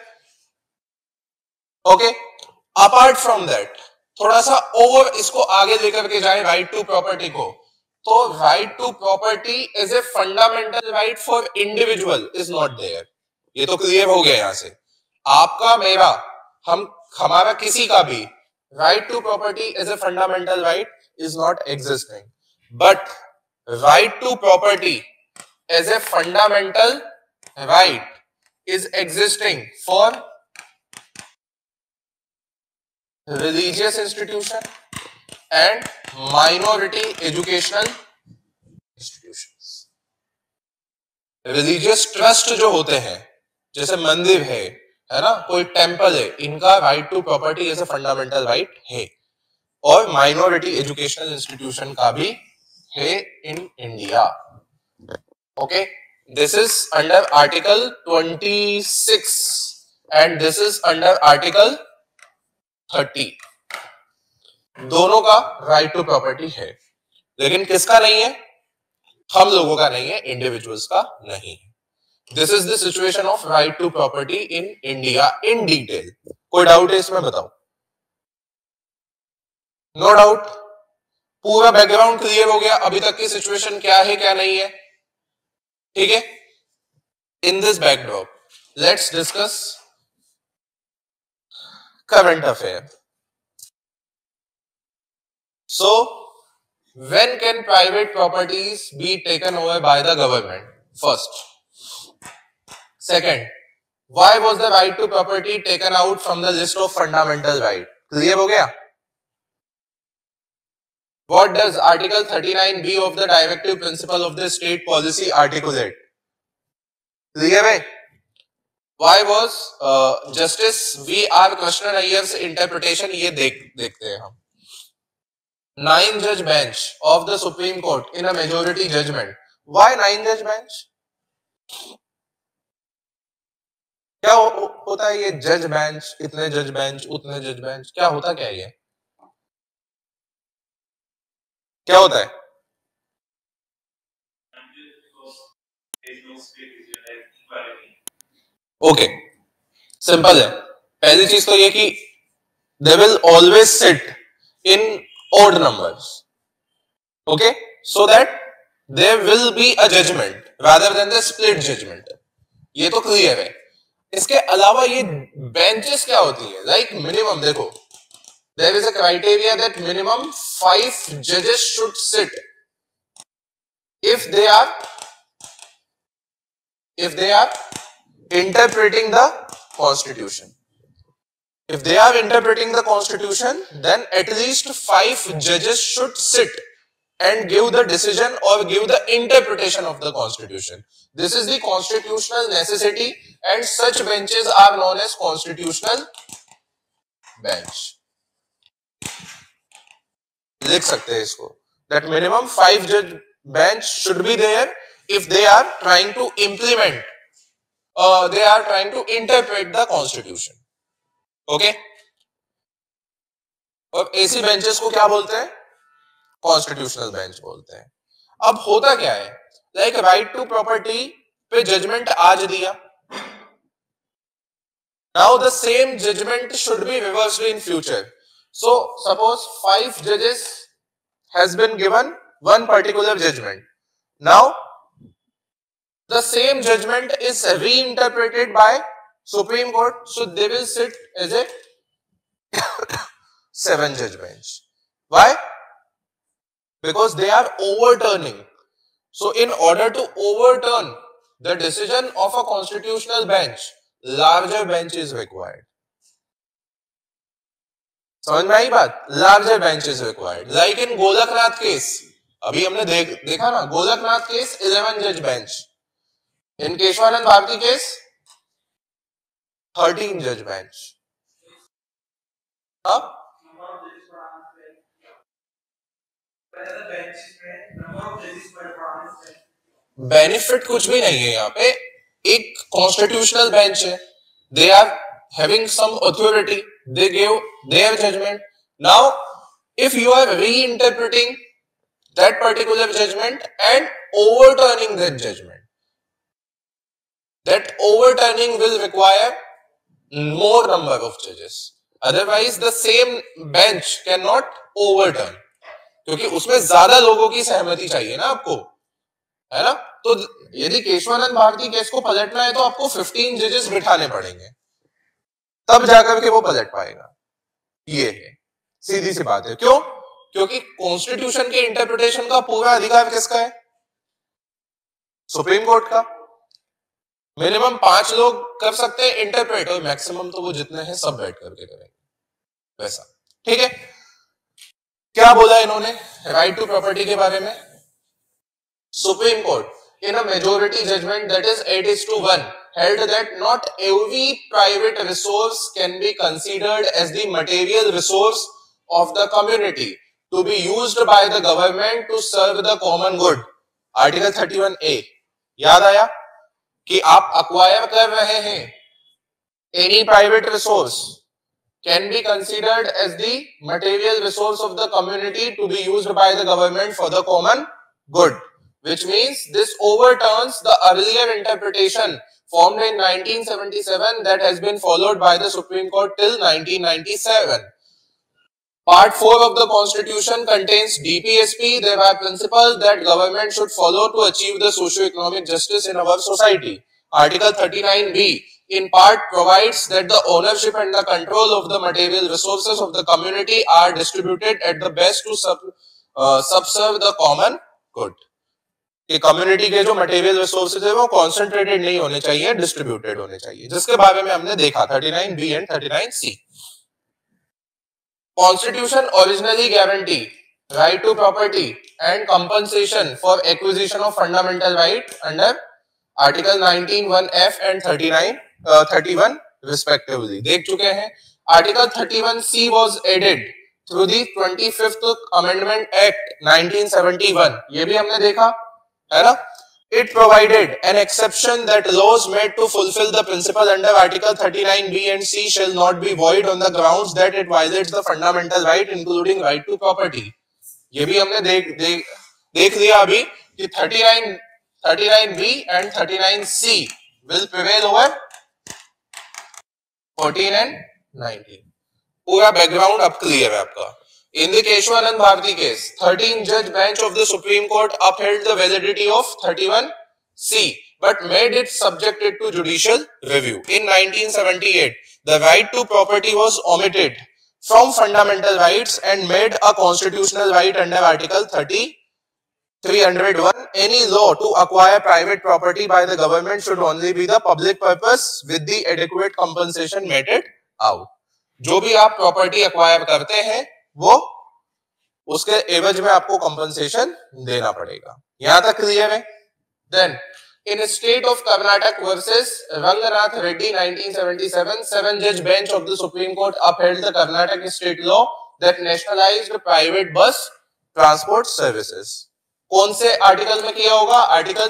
Okay, apart from that थोड़ा सा over इसको आगे लेकर के जाए राइट टू प्रॉपर्टी को. तो right to property is a fundamental right for individual is not there. ये तो क्लियर हो गया यहां से. आपका, मेरा, हमारा, किसी का भी right to property is a fundamental right is not existing. But right to property as a fundamental right is existing for religious institution and minority educational institutions. Religious trust जो होते हैं, जैसे मंदिर है ना, कोई टेंपल है, इनका right to property as a fundamental right है। और माइनॉरिटी एजुकेशनल इंस्टीट्यूशन का भी है in India. Okay, this is under article 26 and this is under article 30। दोनों का राइट टू प्रॉपर्टी है, लेकिन किसका नहीं है? हम लोगों का नहीं है, इंडिविजुअल्स का नहीं है। This is the situation of right to property in India in detail. कोई डाउट है इसमें? बताओ। नो डाउट, पूरा बैकग्राउंड क्लियर हो गया। अभी तक की सिचुएशन क्या है क्या नहीं है, ठीक है। In this backdrop let's discuss current affair. So, when can private properties be taken over by the government? First. Second, why was the right to property taken out from the list of fundamental right? Clear हो गया? What does Article 39B of the Directive Principle of the State Policy articulate? Clear है? Why was Justice V.R. Krishnan Iyengar's interpretation? ये देखते हैं हम। 9-judge bench of the Supreme Court in a majority judgment. Why 9-judge bench? क्या होता है ये जज बेंच, इतने जज बेंच, उतने जज बेंच, क्या होता क्या है ये? क्या होता है? ओके, सिंपल है। पहली चीज तो ये कि they will always sit in odd numbers, okay, so that there will be a judgment rather than the split judgment. ये तो क्लियर है। इसके अलावा ये बेंचेस क्या होती है? लाइक मिनिमम देखो, there is a criteria that minimum 5 judges should sit if they are interpreting the constitution. If they are interpreting the constitution, then at least 5 judges should sit and give the decision or give the interpretation of the constitution. This is the constitutional necessity and such benches are known as constitutional bench. लिख सकते हैं इसको, that minimum 5 judge bench should be there if they are trying to implement, they are trying to interpret the constitution. ओके, और ऐसी benches को क्या बोलते हैं? कॉन्स्टिट्यूशनल बेंच बोलते हैं। अब होता क्या है, लाइक राइट टू प्रॉपर्टी पे जजमेंट आज दिया, now the same judgment should be reversed in future. So suppose 5 जजेस has been given one particular judgment, now the same judgment is reinterpreted by Supreme Court, so they will sit as a 7-judge bench. Why? Because they are overturning. So in order to overturn the decision of a constitutional bench, larger bench is required. समझ में आई बात? Larger bench is required. Like in Golaknath case, अभी हमने देखा ना, Golaknath case 11-judge bench. In Keshavananda Bharati case 13-judge bench. Benefit कुछ भी नहीं है यहाँ पे, एक कॉन्स्टिट्यूशनल बेंच है, they are having some authority, they give their judgment. Now if you are reinterpreting that particular judgment and overturning that judgment, that overturning will require more number of judges. Otherwise the same bench cannot overturn, क्योंकि उसमें ज्यादा लोगों की सहमति चाहिए ना आपको, है ना। तो यदि केशवानंद भारती केस को पलटना है तो आपको 15 जजेस बिठाने पड़ेंगे, तब जाकर के वो पलट पाएगा। ये है सीधी सी बात है। क्यों? क्योंकि कॉन्स्टिट्यूशन के इंटरप्रिटेशन का पूरा अधिकार किसका है? सुप्रीम कोर्ट का। मिनिमम 5 लोग कर सकते हैं इंटरप्रेट, और मैक्सिमम तो वो जितने हैं सब बैठ करके करेंगे, वैसा। ठीक है, क्या बोला इन्होंने राइट टू प्रॉपर्टी के बारे में? Supreme Court, in a majority judgment that is 8:1, held that not every private resource can be considered as the material resource of the community to be used by the government to serve the common good. Article 31A. याद आया कि आप acquire कर रहे हैं, any private resource can be considered as the material resource of the community to be used by the government for the common good, which means this overturns the earlier interpretation formed in 1977 that has been followed by the Supreme Court till 1997. Part 4 of the Constitution contains DPSP. There are principles that government should follow to achieve the socio-economic justice in our society. Article 39B in part provides that the ownership and the control of the material resources of the community are distributed at the best to subserve the common good. कि community के जो material resources है वो concentrated नहीं होने चाहिए, distributed होने चाहिए, जिसके बारे में हमने देखा 39B and 39C. Constitution originally guaranteed right to property and compensation for acquisition of fundamental right under Article 19(1)(f) and 31 respectively. देख चुके हैं. Article 31C was added through the 25th Amendment Act 1971. ये भी हमने देखा है ना. It provided an exception that laws made to fulfill the principle under Article 39B and C shall not be void on the grounds that it violates the fundamental right, including right to property. ये भी हमने देख लिया अभी कि 39B and 39C will prevail over 14 and 19. पूरा background अब clear है आपका. In the Keshwanand Bharti case, 13-judge bench of the Supreme Court upheld the validity of 31C, but made it subjected to judicial review. In 1978, the right to property was omitted from fundamental rights and made a constitutional right under Article 301. Any law to acquire private property by the government should only be the public purpose with the adequate compensation meted out. जो भी आप property acquire करते हैं वो उसके एवज में आपको कंपनसेशन देना पड़ेगा. यहां तक क्लियर है. Then in state of Karnataka versus Ranganath Reddy 1977, 7-judge bench of the Supreme Court upheld the Karnataka state law that nationalized private bus transport services. कौन से आर्टिकल में किया होगा? आर्टिकल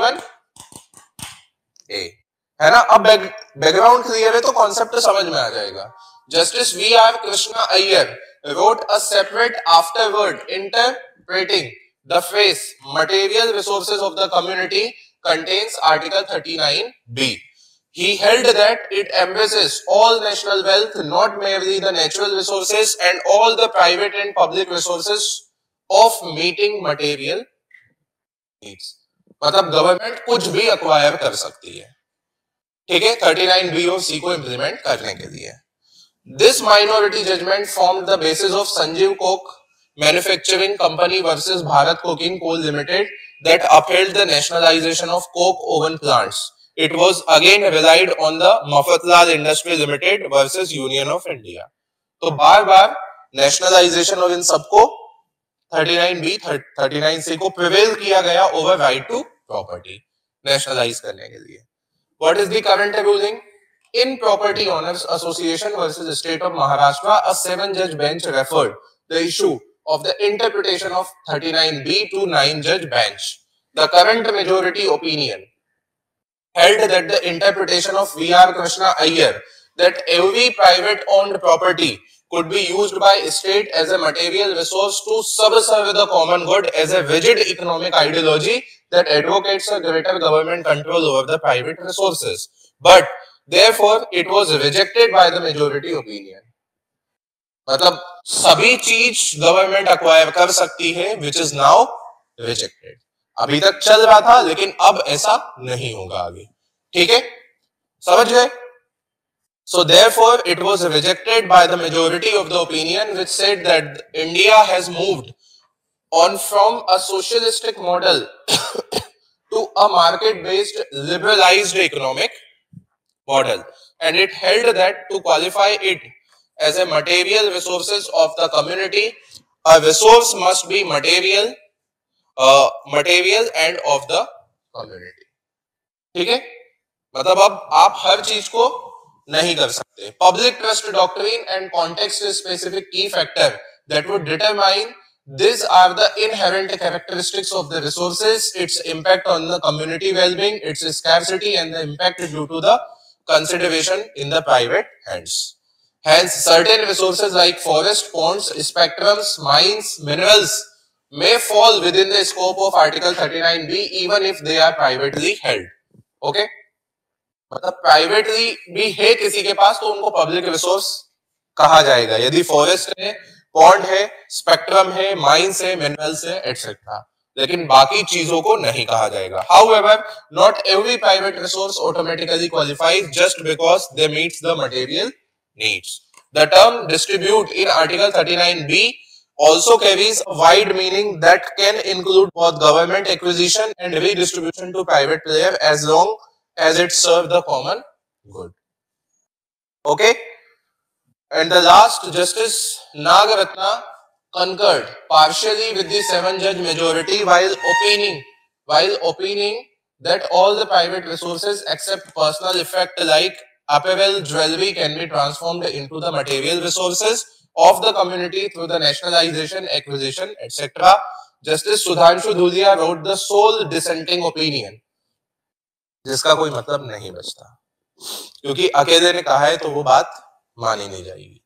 31A है ना. अब बैकग्राउंड क्लियर है तो कॉन्सेप्ट समझ में आ जाएगा. Justice V.R. Krishna Iyer wrote a separate afterword interpreting the phrase material resources of the community contains Article 39B. He held that it embraces all national wealth, not merely the natural resources, and all the private and public resources of meeting material needs. मतलब government कुछ भी acquire कर सकती है. ठीक है. 39B और C को इंप्लीमेंट करने के लिए. This minority judgment formed the basis of Sanjeev Coke Manufacturing Company versus Bharat Coking Coal Limited that upheld the nationalization of coke oven plants. It was again relied on the Mafatlal Industry Limited versus Union of India. तो बार-बार nationalisation और इन सबको 39B 39C को prevail किया गया over right to property nationalise करने के लिए. What is the current ruling? In Property Owners Association versus the State of Maharashtra, a 7-judge bench referred the issue of the interpretation of 39B to 9-judge bench. The current majority opinion held that the interpretation of V.R. Krishna Iyer that every private owned property could be used by state as a material resource to subserve the common good as a rigid economic ideology that advocates a greater government control over the private resources. But therefore, it was rejected by the majority opinion. मतलब सभी चीज government acquire कर सकती है, which is now rejected. अभी तक चल रहा था लेकिन अब ऐसा नहीं होगा आगे. ठीक है, समझ गए? So therefore, it was rejected by the majority of the opinion, which said that India has moved on from a socialistic model to a market-based liberalized economic model, and it held that to qualify it as a material resources of the community, a resource must be material material and of the community. ठीक है, मतलब अब आप हर चीज को नहीं कर सकते। Public trust doctrine and context specific की factor that would determine these are the inherent characteristics of the resources, its impact on the community well-being, its scarcity and the impact due to the consideration in the private hands. Hence, certain resources like forest, ponds, spectrums, mines, minerals may fall within the scope of Article 39B even if they are privately held. Okay? मतलब privately भी है किसी के पास तो उनको public resource कहा जाएगा। यदि फॉरेस्ट है, पॉन्ड है, स्पेक्ट्रम है, माइंस है, मिनरल्स है, एटसेट्रा, लेकिन बाकी चीजों को नहीं कहा जाएगा। However, not every private resource automatically qualifies just because they meets the material needs. The term distribute in Article 39B also carries a wide meaning that can include both government acquisition and redistribution to private player as long as it serves the common good. Okay? And the last, Justice Nagaratna concurred partially with the 7-judge majority while opining that all the private resources except personal effect like apparel, jewelry can be transformed into the material resources of the community through the nationalization, acquisition, etc. Justice Sudhanshu Dhulia wrote the sole dissenting opinion, जिसका कोई मतलब नहीं बचता, क्योंकि अकेले ने कहा है तो वो बात मानी नहीं जाएगी।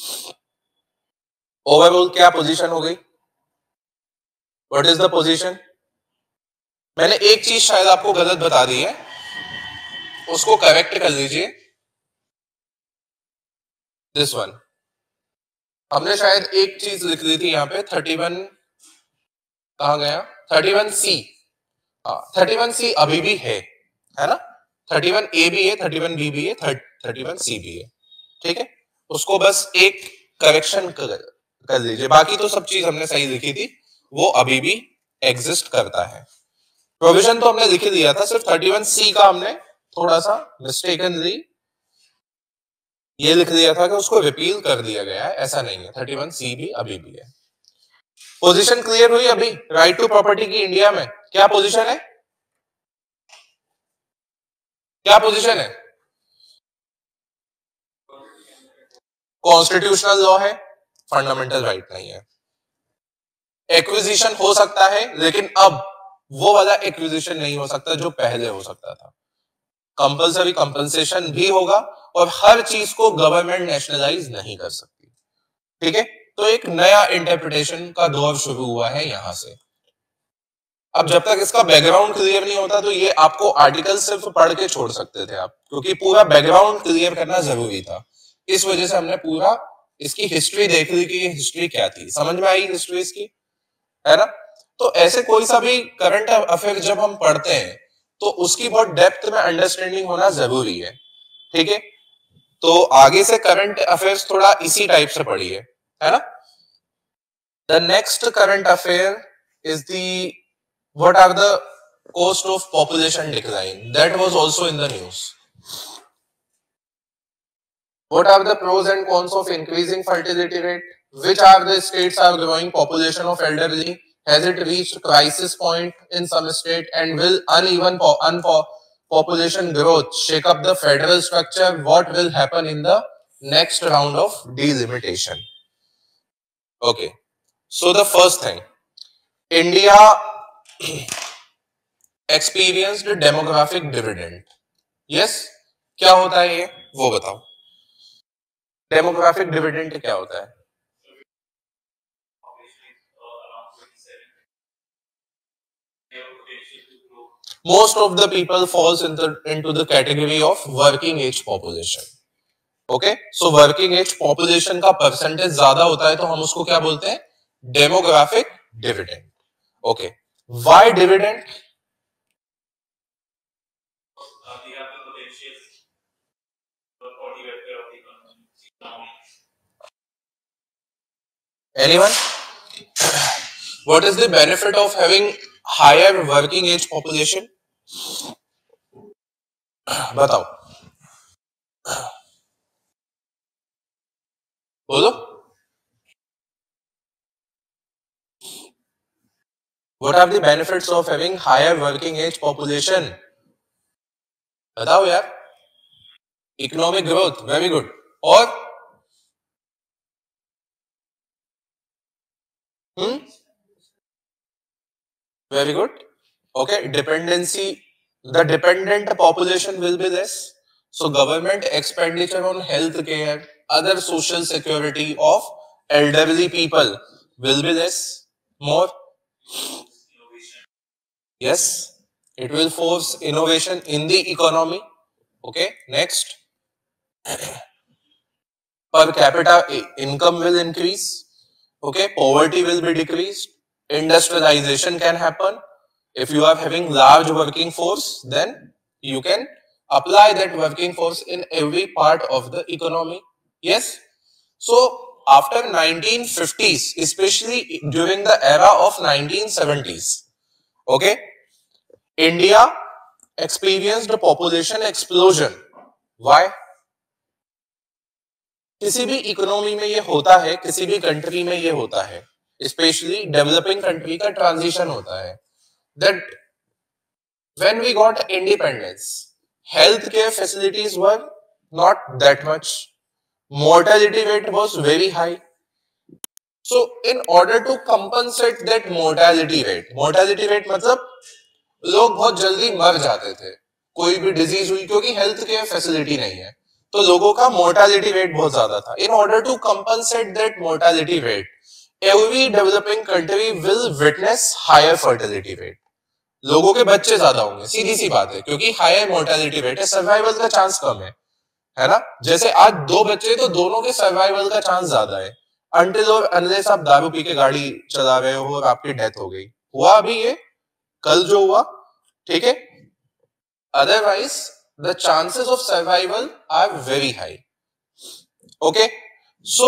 ओवरऑल क्या पोजीशन हो गई? What is the position? मैंने एक चीज शायद आपको गलत बता दी है, उसको करेक्ट कर लीजिए। दिस वन, हमने शायद एक चीज लिख दी थी यहाँ पे 31, कहा गया 31C। 31C अभी भी है ना? 31A भी है, 31B भी है, 31C भी है। ठीक है, उसको बस एक करेक्शन कर लीजिए, बाकी तो सब चीज हमने सही लिखी थी, वो अभी भी एग्जिस्ट करता है। प्रोविजन तो हमने लिख दिया था, सिर्फ 31C का हमने थोड़ा सा मिस्टेकनली ये लिख दिया था कि उसको रिपील कर दिया गया है, ऐसा नहीं है। 31C भी अभी भी है। पोजीशन क्लियर हुई अभी राइट टू प्रॉपर्टी की इंडिया में? क्या पोजीशन है? क्या पोजीशन है? कॉन्स्टिट्यूशनल लॉ है, फंडामेंटल राइट नहीं है। एक्विजिशन हो सकता है, लेकिन अब वो वाला एक्विजिशन नहीं हो सकता जो पहले हो सकता था। कंपल्सरी कंपनसेशन भी होगा और हर चीज को गवर्नमेंट नेशनलाइज नहीं कर सकती। ठीक है, तो एक नया इंटरप्रिटेशन का दौर शुरू हुआ है यहां से। अब जब तक इसका बैकग्राउंड क्लियर नहीं होता तो ये आपको आर्टिकल सिर्फ पढ़ के छोड़ सकते थे आप, क्योंकि पूरा बैकग्राउंड क्लियर करना जरूरी था। इस वजह से हमने पूरा इसकी हिस्ट्री देख ली कि हिस्ट्री क्या थी, समझ में आई हिस्ट्री इसकी, है ना? तो ऐसे कोई सा भी करंट अफेयर जब हम पढ़ते हैं तो उसकी बहुत डेप्थ में अंडरस्टैंडिंग होना जरूरी है। ठीक है, तो आगे से करंट अफेयर्स थोड़ा इसी टाइप से पढ़िए, है ना? The next current affair is the what are the cost of population decline, that was also in the news. What are the pros and cons of increasing fertility rate? Which are the states are growing population of elderly? Has it reached crisis point in some state? And will uneven population growth shake up the federal structure? What will happen in the next round of delimitation? Okay, so the first thing, India experienced demographic dividend. Yes, क्या होता है ये वो बताओ। Demographic dividend क्या होता है? Most of the people falls into the category of working age population. Okay, so working age population का परसेंटेज ज्यादा होता है तो हम उसको क्या बोलते हैं? Demographic dividend. Okay, why dividend? Anyone? What is the benefit of having higher working age population? बताओ, बोलो। What are the benefits of having higher working age population? बताओ यार. Economic growth, very good. Or very good. Okay, dependency, the dependent population will be less. So government expenditure on health care, other social security of elderly people will be less. More. Yes, it will force innovation in the economy. Okay, next. Per capita income will increase. Okay, poverty will be decreased. Industrialization can happen. If you are having large working force, then you can apply that working force in every part of the economy. Yes. So after 1950s, especially during the era of 1970s, okay, India experienced a population explosion. Why? किसी भी economy में ये होता है, किसी भी country में ये होता है, स्पेशली डेवलपिंग कंट्री का ट्रांजिशन होता है. That when we got independence, healthcare facilities were not that much. Mortality rate was very high. So in order to compensate that mortality rate मतलब लोग बहुत जल्दी मर जाते थे, कोई भी डिजीज हुई क्योंकि हेल्थ केयर फैसिलिटी नहीं है, तो लोगों का मोर्टालिटी रेट बहुत ज्यादा था. In order to compensate that mortality rate, every developing country will witness higher fertility rate. लोगों के बच्चे ज्यादा होंगे, सीधी सी बात है, क्योंकि हायर मोर्टालिटी रेट है, सर्वाइवल का चांस कम है ना. जैसे आज 2 बच्चे तो दोनों के सर्वाइवल का चांस ज्यादा है. अनटिल और अनलेस आप दारू पी के गाड़ी चला रहे हो और आपकी डेथ हो गई, हुआ अभी ये कल जो हुआ, ठीक है. Otherwise the chances of survival are very high. Okay, so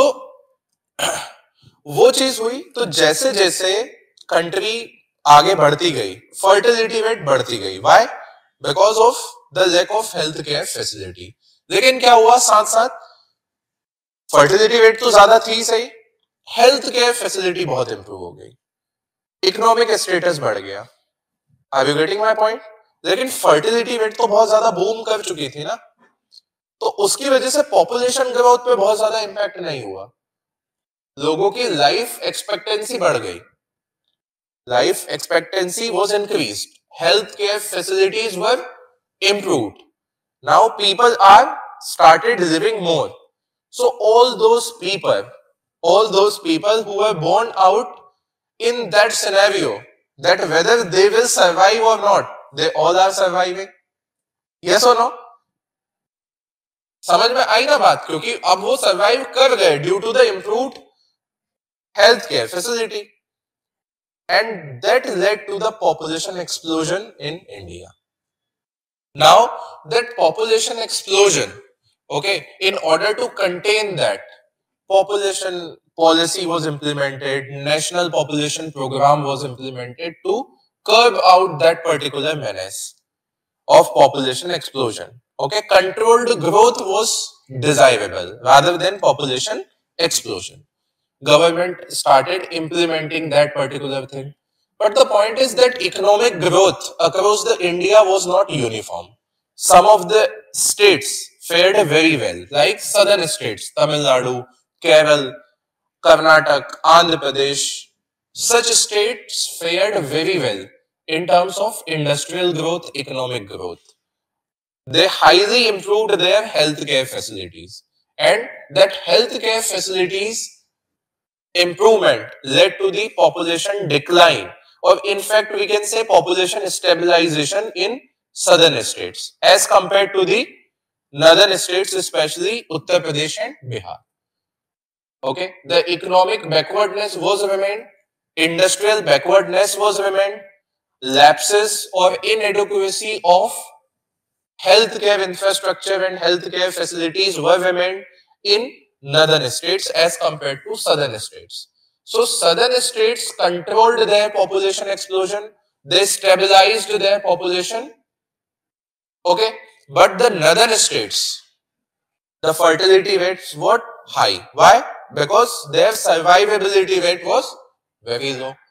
वो चीज हुई. तो जैसे जैसे कंट्री आगे बढ़ती गई, फर्टिलिटी रेट बढ़ती गई. Why? Because of the lack of health care facility. लेकिन क्या हुआ, साथ साथ फर्टिलिटी रेट तो ज्यादा थी सही, हेल्थ केयर फैसिलिटी बहुत इंप्रूव हो गई, इकोनॉमिक स्टेटस बढ़ गया. Are you getting my point? लेकिन फर्टिलिटी रेट तो बहुत ज्यादा बूम कर चुकी थी ना, तो उसकी वजह से पॉपुलेशन ग्रोथ पे बहुत ज्यादा इंपैक्ट नहीं हुआ. लोगों की लाइफ एक्सपेक्टेंसी बढ़ गई, life expectancy was increased, health care facilities were improved. Now people are started living more. So all those people who were born out in that scenario, that whether they will survive or not, they all are surviving. Yes or no? समझ में आई ना बात? क्योंकि अब वो survive कर गए due to the improved health care facility, and that led to the population explosion in India. Now that population explosion, okay, in order to contain that, population policy was implemented, national population program was implemented to curb out that particular menace of population explosion. Okay, controlled growth was desirable rather than population explosion. Government started implementing that particular thing. But the point is that economic growth across the India was not uniform. Some of the states fared very well, like southern states, Tamil Nadu, Kerala, Karnataka, Andhra Pradesh. Such states fared very well in terms of industrial growth, economic growth. They highly improved their healthcare facilities, and that healthcare facilities improvement led to the population decline, or in fact we can say population stabilization in southern states as compared to the northern states, especially Uttar Pradesh and Bihar. Okay, the economic backwardness was remained, industrial backwardness was remained, lapses or inadequacy of healthcare infrastructure and healthcare facilities were remained in northern states as compared to southern states. So southern states controlled their population explosion, they stabilized their population. Okay, but the northern states, the fertility rates were high. Why? Because their survivability rate was very low.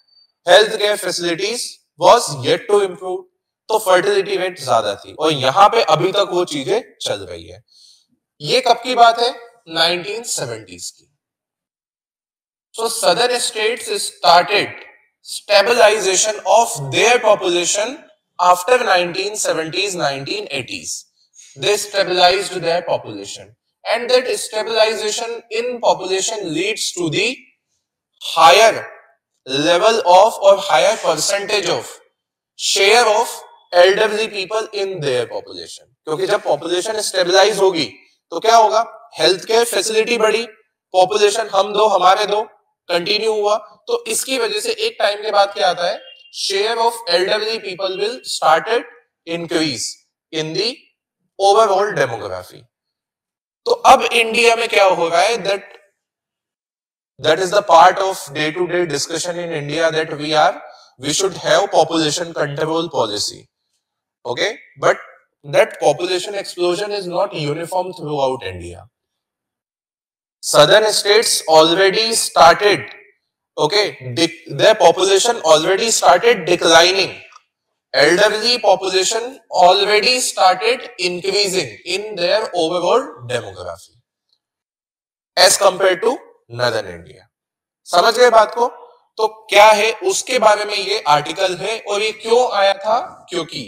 Health care facilities was yet to improve, तो fertility rate ज्यादा थी, और यहां पे अभी तक वो चीजें चल रही है। ये कब की बात है? 1970s की। So southern states started stabilization of their population after 1970s, 1980s. They stabilized their population, and that stabilization in population leads to the higher level of or higher percentage of share of elderly people in their population. क्योंकि जब population stabilize होगी तो क्या होगा? Health care facility बढ़ी, population हम दो हमारे दो कंटिन्यू हुआ, तो इसकी वजह से एक टाइम के बाद क्या आता है? Share of elderly people will started increase in the overall demography. तो अब इंडिया में क्या हो रहा है? that is the part of day-to-day discussion in India, that we should have population control policy. Okay, but that population explosion is not uniform throughout India. Southern states already started, okay, their population already started declining. Elderly population already started increasing in their overall demography as compared to Northern India. समझ गए बात को? तो क्या है उसके बारे में ये आर्टिकल है, और ये क्यों आया था? क्योंकि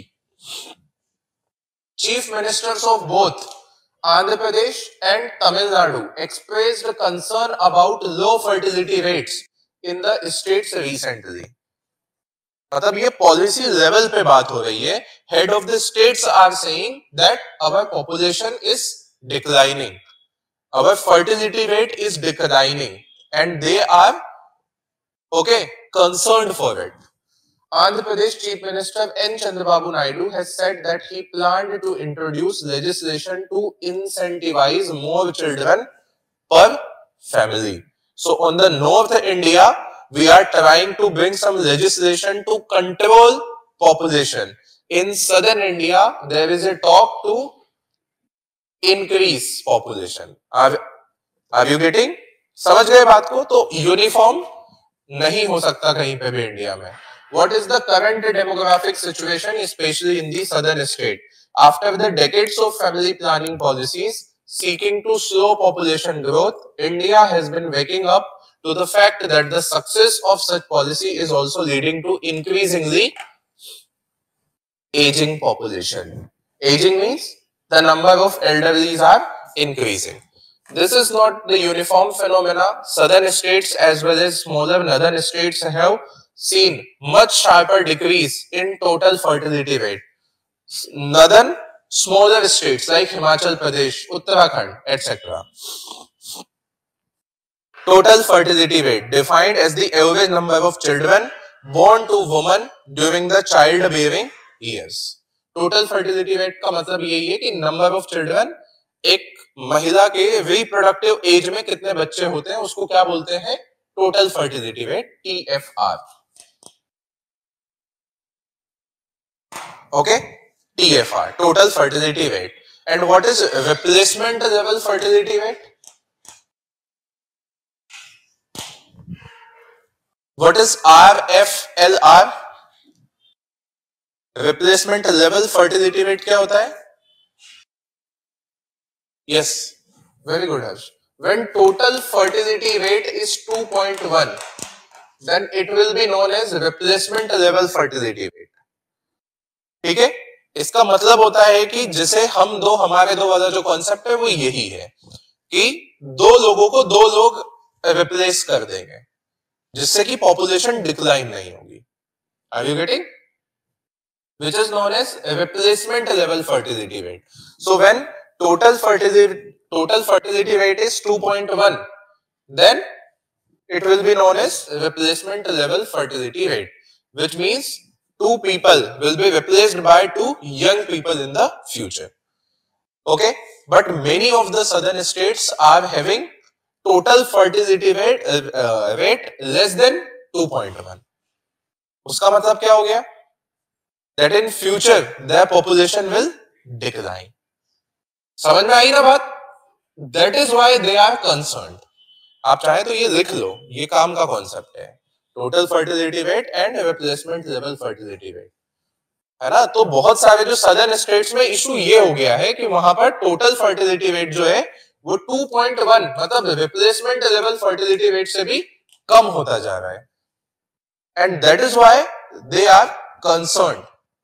chief ministers of both Andhra Pradesh and Tamil Nadu expressed concern about low fertility rates in the states recently. मतलब ये पॉलिसी लेवल पे बात हो रही है. Head of the states are saying that our population is declining, our fertility rate is declining, and they are concerned for it. Andhra Pradesh Chief Minister N. Chandrababu Naidu has said that he planned to introduce legislation to incentivize more children per family. So on the North India, we are trying to bring some legislation to control population. In Southern India, there is a talk to increase population. Are you getting? समझ गए बात को? तो uniform नहीं हो सकता कहीं पे भी इंडिया में. What is the current demographic situation, especially in the southern state? After the decades of family planning policies seeking to slow population growth, India has been waking up to the fact that the success of such policy is also leading to increasingly aging population. Aging means the number of elderlies are increasing. This is not the uniform phenomena. Southern states as well as smaller northern states have seen much sharper decrease in total fertility rate. Northern smaller states like Himachal Pradesh, Uttarakhand, etc. Total fertility rate defined as the average number of children born to women during the childbearing years. Total fertility rate का मतलब यही है कि number of children, एक महिला के reproductive age में कितने बच्चे होते हैं उसको क्या बोलते हैं? Total fertility rate, TFR. Okay, TFR, total fertility rate. And what is replacement level fertility rate? What is RFLR? Replacement level fertility rate क्या होता है? Yes, very good, Harsh. When total fertility rate is 2.1, then it will be known as replacement level fertility rate. ठीक है? इसका मतलब होता है कि जिसे हम दो हमारे दो वाला जो कॉन्सेप्ट है वो यही है कि दो लोगों को दो लोग रिप्लेस कर देंगे जिससे कि पॉपुलेशन डिक्लाइन नहीं होगी. Are you getting? Which is known as replacement level fertility rate. So when total fertility rate is 2.1, then it will be known as replacement level fertility rate, which means two people will be replaced by two young people in the future. Okay, but many of the southern states are having total fertility rate less than 2.1. उसका मतलब क्या हो गया? That in future their population will decline. समझ में आई ना बात? That is why they are concerned. आप चाहे तो ये लिख लो, ये काम का कॉन्सेप्ट है. Total fertility rate and replacement level fertility rate, है ना। तो बहुत सारे जो सदर्न स्टेट्स में इशू ये हो गया है कि वहां पर टोटल फर्टिलिटी रेट जो है वो 2.1 मतलब रिप्लेसमेंट लेवल फर्टिलिटी रेट से भी कम होता जा रहा है, and that is why they are concerned.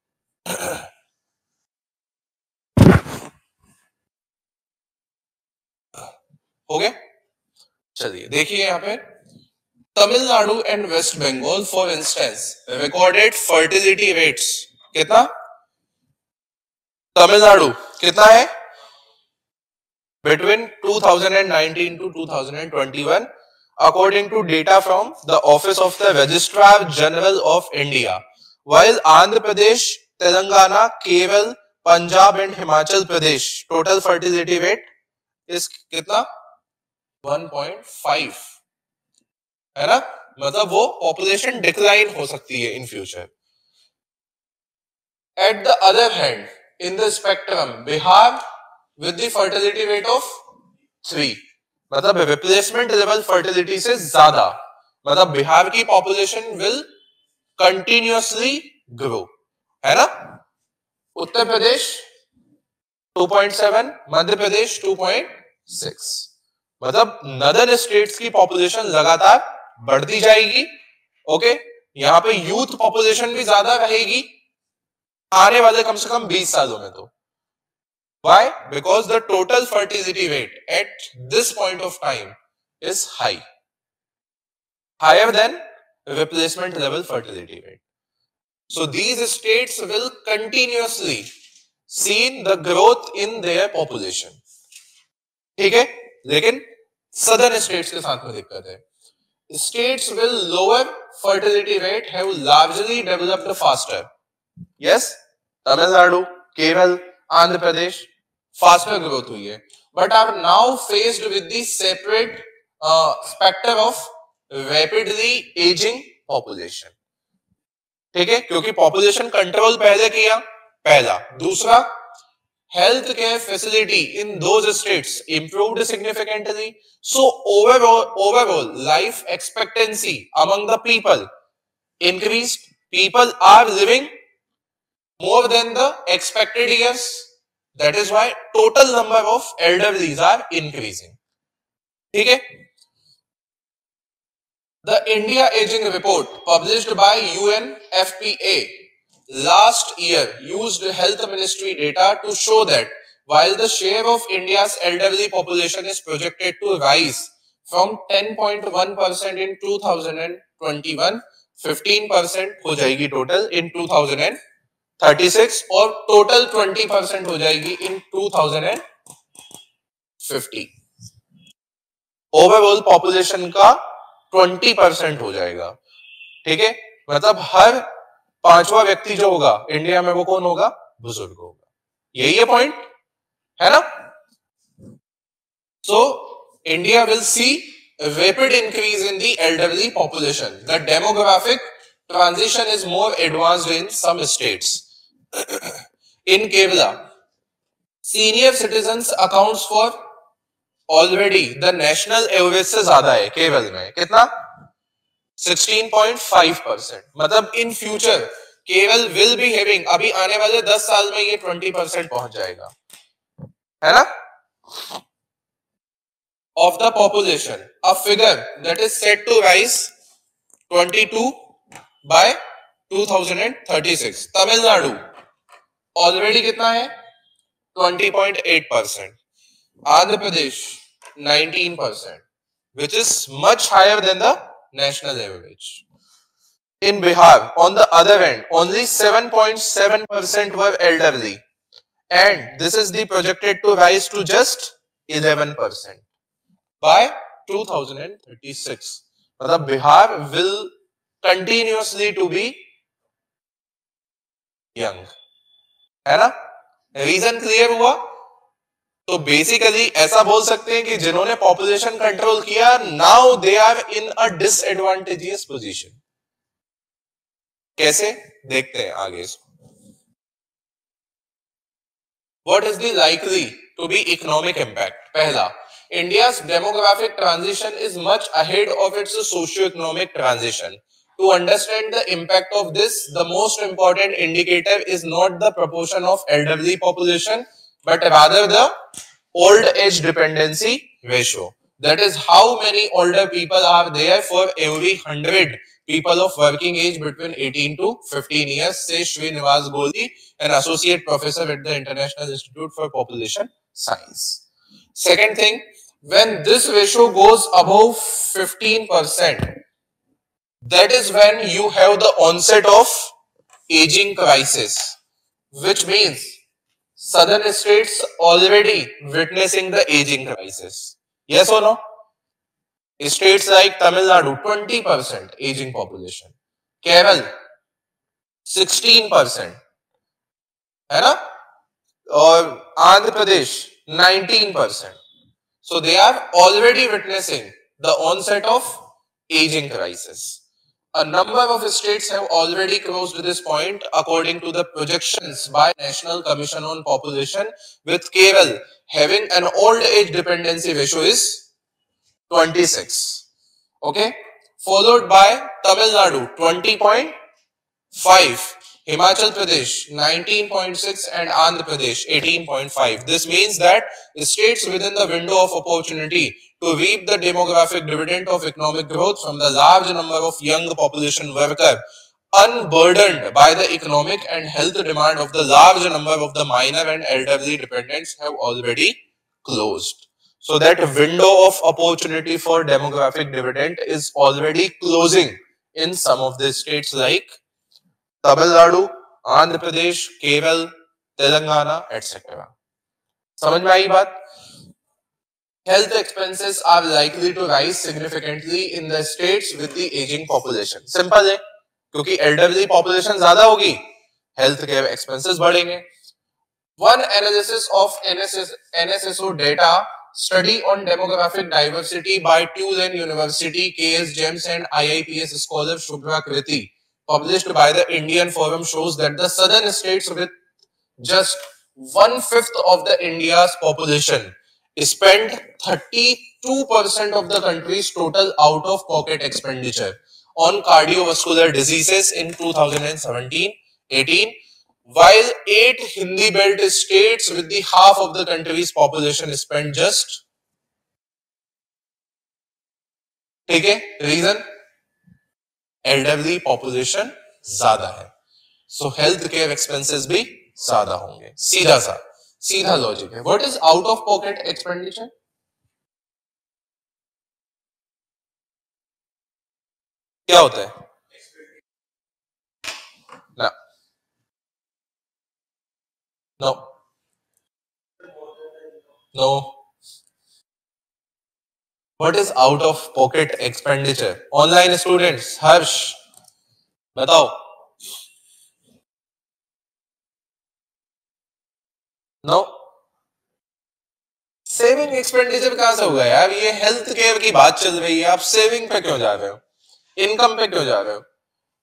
हो गया, चलिए देखिए यहाँ पे Tamil Nadu and West Bengal for instance recorded fertility rates कितना, तमिलनाडु कितना है between 2019 to 2021 according to data from the office of the registrar general of India, while Andhra Pradesh, Telangana, Kerala, Punjab and Himachal Pradesh total fertility rate is कितना 1.5, है ना, मतलब वो population decline हो सकती है in future. At the other hand, in the spectrum, Bihar with the fertility rate of 3, मतलब replacement level fertility से ज्यादा, मतलब बिहार की पॉपुलेशन विल कंटिन्यूअसली ग्रो, है ना। उत्तर प्रदेश 2.7, मध्य प्रदेश 2.6, मतलब नदर्न स्टेट्स की पॉपुलेशन लगातार बढ़ती जाएगी। ओके, यहाँ पे यूथ पॉपुलेशन भी ज्यादा रहेगी आने वाले कम से कम 20 सालों में। तो why? Because the total fertility rate at this point of time is higher than replacement level fertility rate. So these states will continuously see the growth in their population. ठीक है, लेकिन southern states के साथ में दिक्कत है। States will lower fertility rate have largely developed faster. Yes, Tamil Nadu, Kerala, Andhra Pradesh faster growth हुई है, but are now faced with the separate specter of rapidly aging population। ठीक है, क्योंकि पॉपुलेशन कंट्रोल पहले किया, पहला। दूसरा, health care facility in those states improved significantly, so overall life expectancy among the people increased, people are living more than the expected years, that is why total number of elderlies are increasing। ठीक है, the India Aging Report published by UNFPA last year used health ministry data to show that while the share of India's elderly population is projected to rise from 10.1% in 2021, 15% हो जाएगी total इन 2036 और total 20% हो जाएगी इन 2050। Overall population का 20% हो जाएगा। ठीक है, मतलब हर पांचवा व्यक्ति जो होगा इंडिया में वो कौन होगा, बुजुर्ग होगा। यही है पॉइंट, है ना। So India will see rapid increase in the elderly population. The demographic transition is more advanced in some states. In Kerala, senior citizens accounts for already the national average से ज्यादा है केरल में, कितना 16.5%, मतलब in future Kerala will be having, अभी आने वाले 10 साल में ये 20% पहुंच जाएगा, है ना, of the population, a figure that is set to rise 22 by 2036. Tamil Nadu already कितना है 20.8%, Andhra Pradesh 19%, which is much higher than the national average. In Bihar, on the other hand, only 7.7% were elderly, and this is the projected to rise to just 11% by 2036. मतलब Bihar will continuously to be young, है ना। Region clear हुआ। तो basically ऐसा बोल सकते हैं कि जिन्होंने पॉपुलेशन कंट्रोल किया, now they are in a disadvantageous position. कैसे, देखते हैं आगे। What is the likely to be economic impact? पहला, India's demographic transition is much ahead of its socio-economic transition. To understand the impact of this, the most important indicator is not the proportion of elderly population, but rather the old age dependency ratio. That is how many older people are there for every 100 people of working age between 18 to 15 years, says Srinivas Goli, an associate professor at the International Institute for Population Science. Second thing, when this ratio goes above 15%, that is when you have the onset of aging crisis, which means southern states already witnessing the aging crisis. Yes or no? States like Tamil Nadu, 20% aging population. Kerala, 16%. है ना? और Andhra Pradesh, 19%. So they are already witnessing the onset of aging crisis. A number of states have already crossed this point according to the projections by National Commission on Population, with Kerala having an old age dependency ratio is 26. Okay, followed by Tamil Nadu 20.5, Himachal Pradesh 19.6 and Andhra Pradesh 18.5. This means that states within the window of opportunity to reap the demographic dividend of economic growth from the large number of young population worker unburdened by the economic and health demand of the large number of the minor and elderly dependents have already closed. So that window of opportunity for demographic dividend is already closing in some of the states like Tamil Nadu, Andhra Pradesh, Kerala, Telangana, etc. समझ में आई बात? Health expenses are likely to rise significantly in the states with the aging population. Simple है, क्योंकि elderly population ज़्यादा होगी, health care expenses बढ़ेंगे. One analysis of NSSO data study on demographic diversity by Tulane University, KS James and IIPS scholar Shubhra Kriti, published by the Indian Forum, shows that the southern states with just 1/5 of the India's population spend 32% of the country's total out-of-pocket expenditure on cardiovascular diseases in 2017-18, while 8 Hindi belt states with the half of the country's population spend just. ठीक है, reason elderly population ज्यादा है, सो health care expenses भी ज्यादा होंगे. सीधा logic है. What is out of pocket expenditure? क्या होता है? ना, no. What is out of pocket expenditure? Online students, Harsh, बताओ. No. सेविंग एक्सपेंडिचर कहां से होगा यार? ये हेल्थ केयर की बात चल रही है, आप सेविंग पे क्यों जा रहे हो? इनकम पे क्यों जा रहे हो?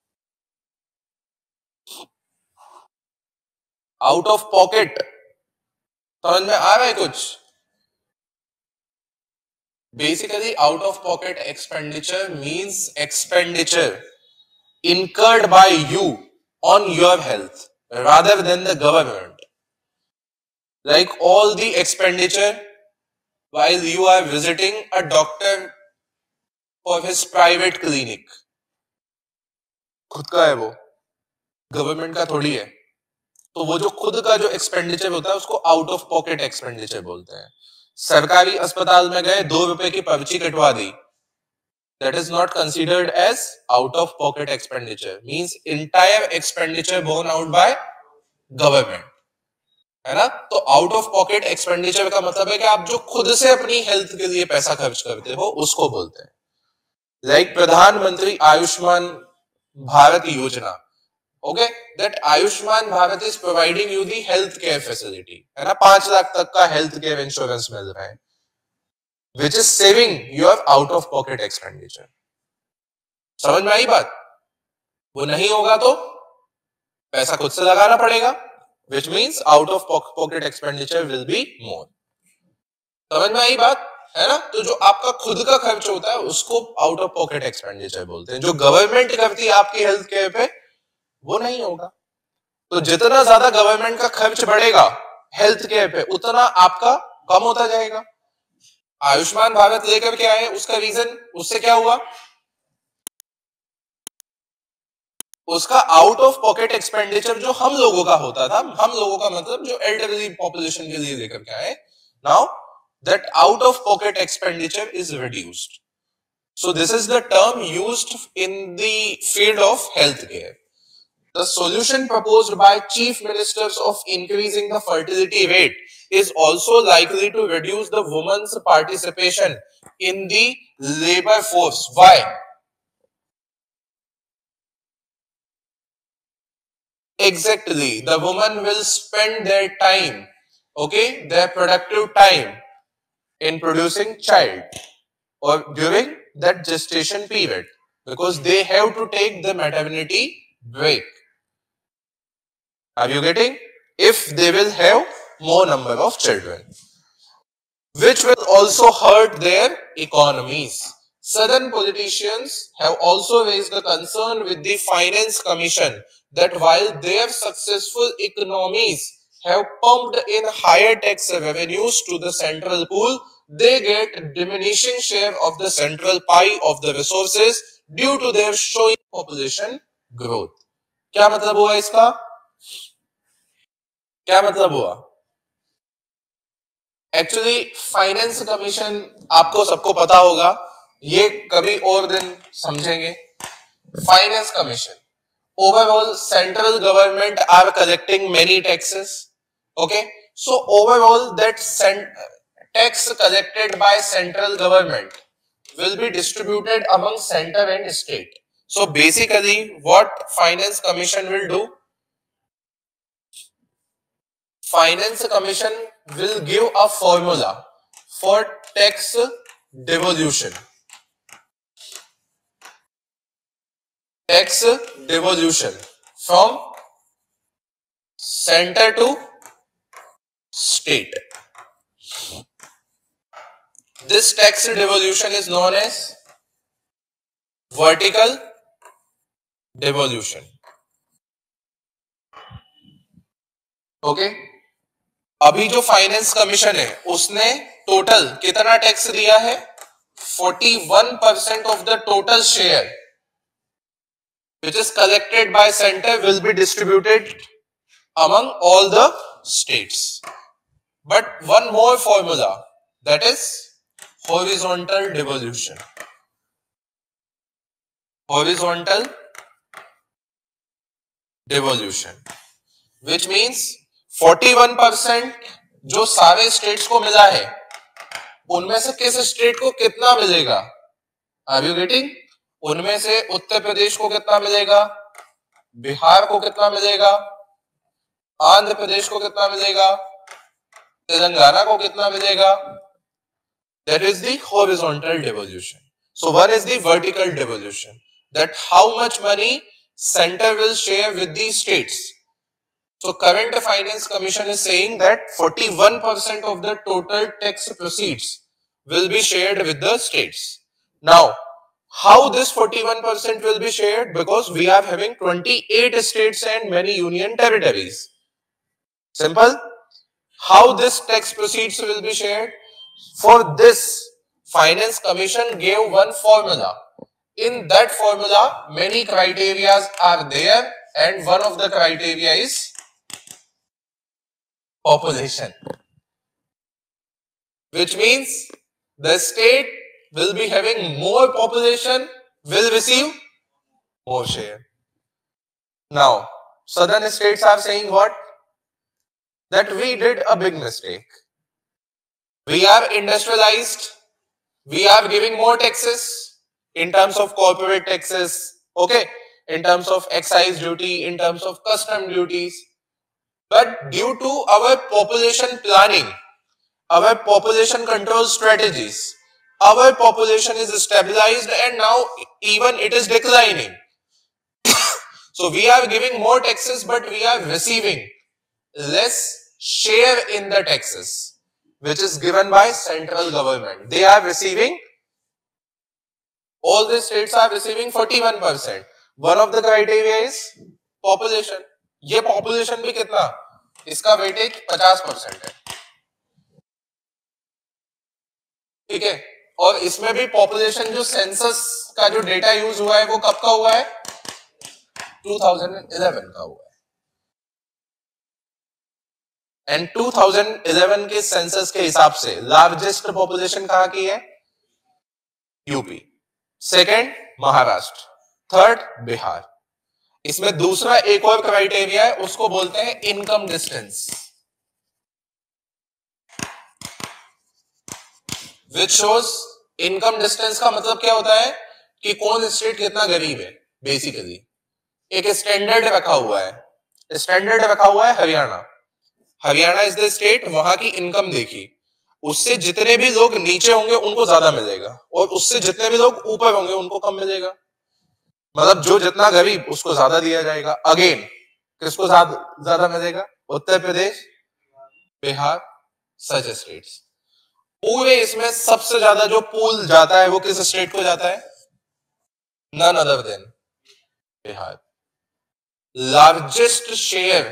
आउट ऑफ पॉकेट समझ में आ रहा है कुछ? Basically, out of pocket expenditure means expenditure incurred by you on your health rather than the government. Like all the expenditure while you are visiting a doctor for his private clinic, खुद का है वो, government का थोड़ी है. तो वो जो खुद का जो एक्सपेंडिचर होता है उसको आउट ऑफ पॉकेट एक्सपेंडिचर बोलते हैं. सरकारी अस्पताल में गए, 2 रुपए की पर्ची कटवा दी, that is not considered as out of pocket expenditure. Means entire expenditure borne out by government, है ना? तो आउट ऑफ पॉकेट एक्सपेंडिचर का मतलब है कि आप जो खुद से अपनी हेल्थ के लिए पैसा खर्च करते हो उसको बोलते हैं. लाइक प्रधानमंत्री आयुष्मान भारत योजना. Okay, that Ayushman Bharat is providing you the health care facility, है ना? 5 लाख तक का हेल्थ केयर इंश्योरेंस मिल रहा है, which is saving your out of pocket expenditure. समझ में आई बात? वो नहीं होगा तो पैसा खुद से लगाना पड़ेगा, which means out of pocket expenditure will be more. समझ में आई बात? है ना? तो जो आपका खुद का खर्च होता है उसको आउट ऑफ पॉकेट एक्सपेंडिचर बोलते हैं। जो गवर्नमेंट करती है आपकी हेल्थ केयर पे वो नहीं होगा। तो जितना ज्यादा गवर्नमेंट का खर्च बढ़ेगा हेल्थ केयर पे उतना आपका कम होता जाएगा। आयुष्मान भारत लेकर के आए, उसका रीजन, उससे क्या हुआ, उसका आउट ऑफ पॉकेट एक्सपेंडिचर जो हम लोगों का होता था, हम लोगों का मतलब जो एल्डरली पॉपुलेशन के लिए लेकर के आए, now that out of pocket expenditure is reduced. So this is the term used in the field of healthcare. The solution proposed by chief ministers of increasing the fertility rate is also likely to reduce the woman's participation in the labor force. Why? Exactly. The woman will spend their time, okay, their productive time in producing child or during that gestation period, because they have to take the maternity break. Are you getting? If they will have more number of children, which will also hurt their economies. Southern politicians have also raised the concern with the Finance Commission that while their successful economies have pumped in higher tax revenues to the central pool, they get diminishing share of the central pie of the resources due to their showing population growth. क्या मतलब हुआ इसका? क्या मतलब हुआ? Actually finance commission आपको सबको पता होगा, ये कभी और दिन समझेंगे. Finance commission, overall central government are collecting many taxes, okay, so overall that tax collected by central government will be distributed among center and state. So basically what finance commission will do, finance commission will give a formula for tax devolution. Tax devolution from center to state. This tax devolution is known as vertical devolution. Okay? अभी जो finance commission है उसने total कितना tax दिया है? 41% of the total share which is collected by center will be distributed among all the states. But one more formula, that is horizontal devolution. Horizontal devolution, which means 41% जो सारे states को मिला है उनमें से किस स्टेट को कितना मिलेगा? Are you getting? उनमें से उत्तर प्रदेश को कितना मिलेगा, बिहार को कितना मिलेगा, आंध्र प्रदेश को कितना मिलेगा, तेलंगाना को कितना मिलेगा? That is the horizontal devolution. So one is the vertical devolution, that how much money center will share with the states. So current finance commission is saying that 41% of the total tax proceeds will be shared with the states. Now, how this 41% will be shared? Because we are having 28 states and many union territories. Simple. How this tax proceeds will be shared? For this, finance commission gave one formula. In that formula, many criteria are there, and one of the criteria is population, which means the state will be having more population will receive more share. Now, southern states are saying what? That we did a big mistake. We are industrialized. We are giving more taxes in terms of corporate taxes, okay, in terms of excise duty, in terms of custom duties. But due to our population planning, our population control strategies, our population is stabilized and now even it is declining. So we are giving more taxes, but we are receiving less share in the taxes. which is given by central government. They are receiving, all the states are receiving 41%. One of the criteria is population. ये population भी कितना, इसका weightage 50% है, ठीक है। और इसमें भी पॉपुलेशन जो सेंसस का जो डेटा यूज हुआ है वो कब का हुआ है, 2011 का हुआ है। एंड 2011 के सेंसस के हिसाब से लार्जेस्ट पॉपुलेशन कहां की है, UP, second Maharashtra, third Bihar. इसमें दूसरा एक और क्राइटेरिया है, उसको बोलते हैं income distance, which shows, income distance का मतलब क्या होता है कि कौन स्टेट कितना गरीब है। बेसिकली एक स्टैंडर्ड रखा हुआ है, स्टैंडर्ड रखा हुआ है Haryana, Haryana is the state, वहां की इनकम देखी, उससे जितने भी लोग नीचे होंगे उनको ज्यादा मिलेगा और उससे जितने भी लोग ऊपर होंगे उनको कम मिलेगा, मतलब जो जितना गरीब उसको ज्यादा दिया जाएगा। अगेन किसको ज्यादा मिलेगा, उत्तर प्रदेश, बिहार, सच स्टेट्स। पूरे इसमें सबसे ज्यादा जो पूल जाता है वो किस स्टेट को जाता है, none other than Bihar. Largest share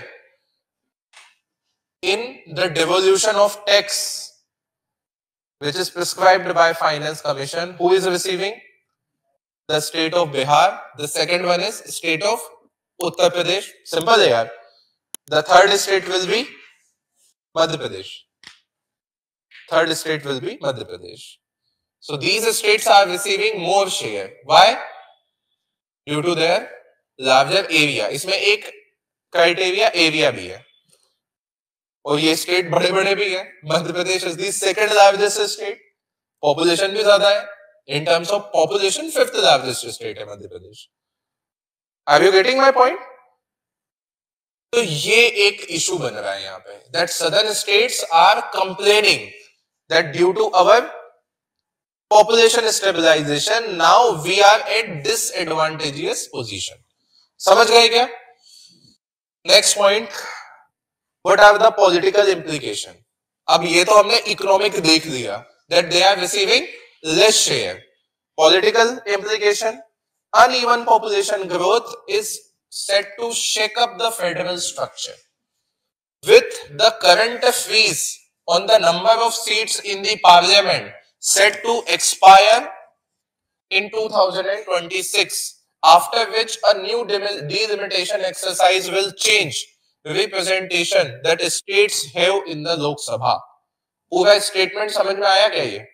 in the devolution of tax which is prescribed by Finance Commission, who is receiving, the state of Bihar, the second one is state of Uttar Pradesh, simple है यार, the third state will be Madhya Pradesh, third state will be Madhya Pradesh. So these states are receiving more share, why, due to their larger area। इसमें एक criteria area भी है और ये state बड़े बड़े भी है। Madhya Pradesh is the second largest state, population भी ज्यादा है, in terms of population fifth largest state है Madhya Pradesh. Are you getting my point? तो ये एक इशू बन रहा है यहाँ पे, that southern states are complaining that due to our population stabilisation now we are at disadvantageous position. समझ गए क्या? Next point, What are the political implication? अब ये तो हमने इकोनॉमिक देख लिया, that they are receiving less share. Political implication, uneven population growth is set to shake up the federal structure. With the current freeze on the number of seats in the parliament set to expire in 2026, after which a new delimitation exercise will change representation that states have in the Lok Sabha। पूरा statement समझ में आया क्या? ये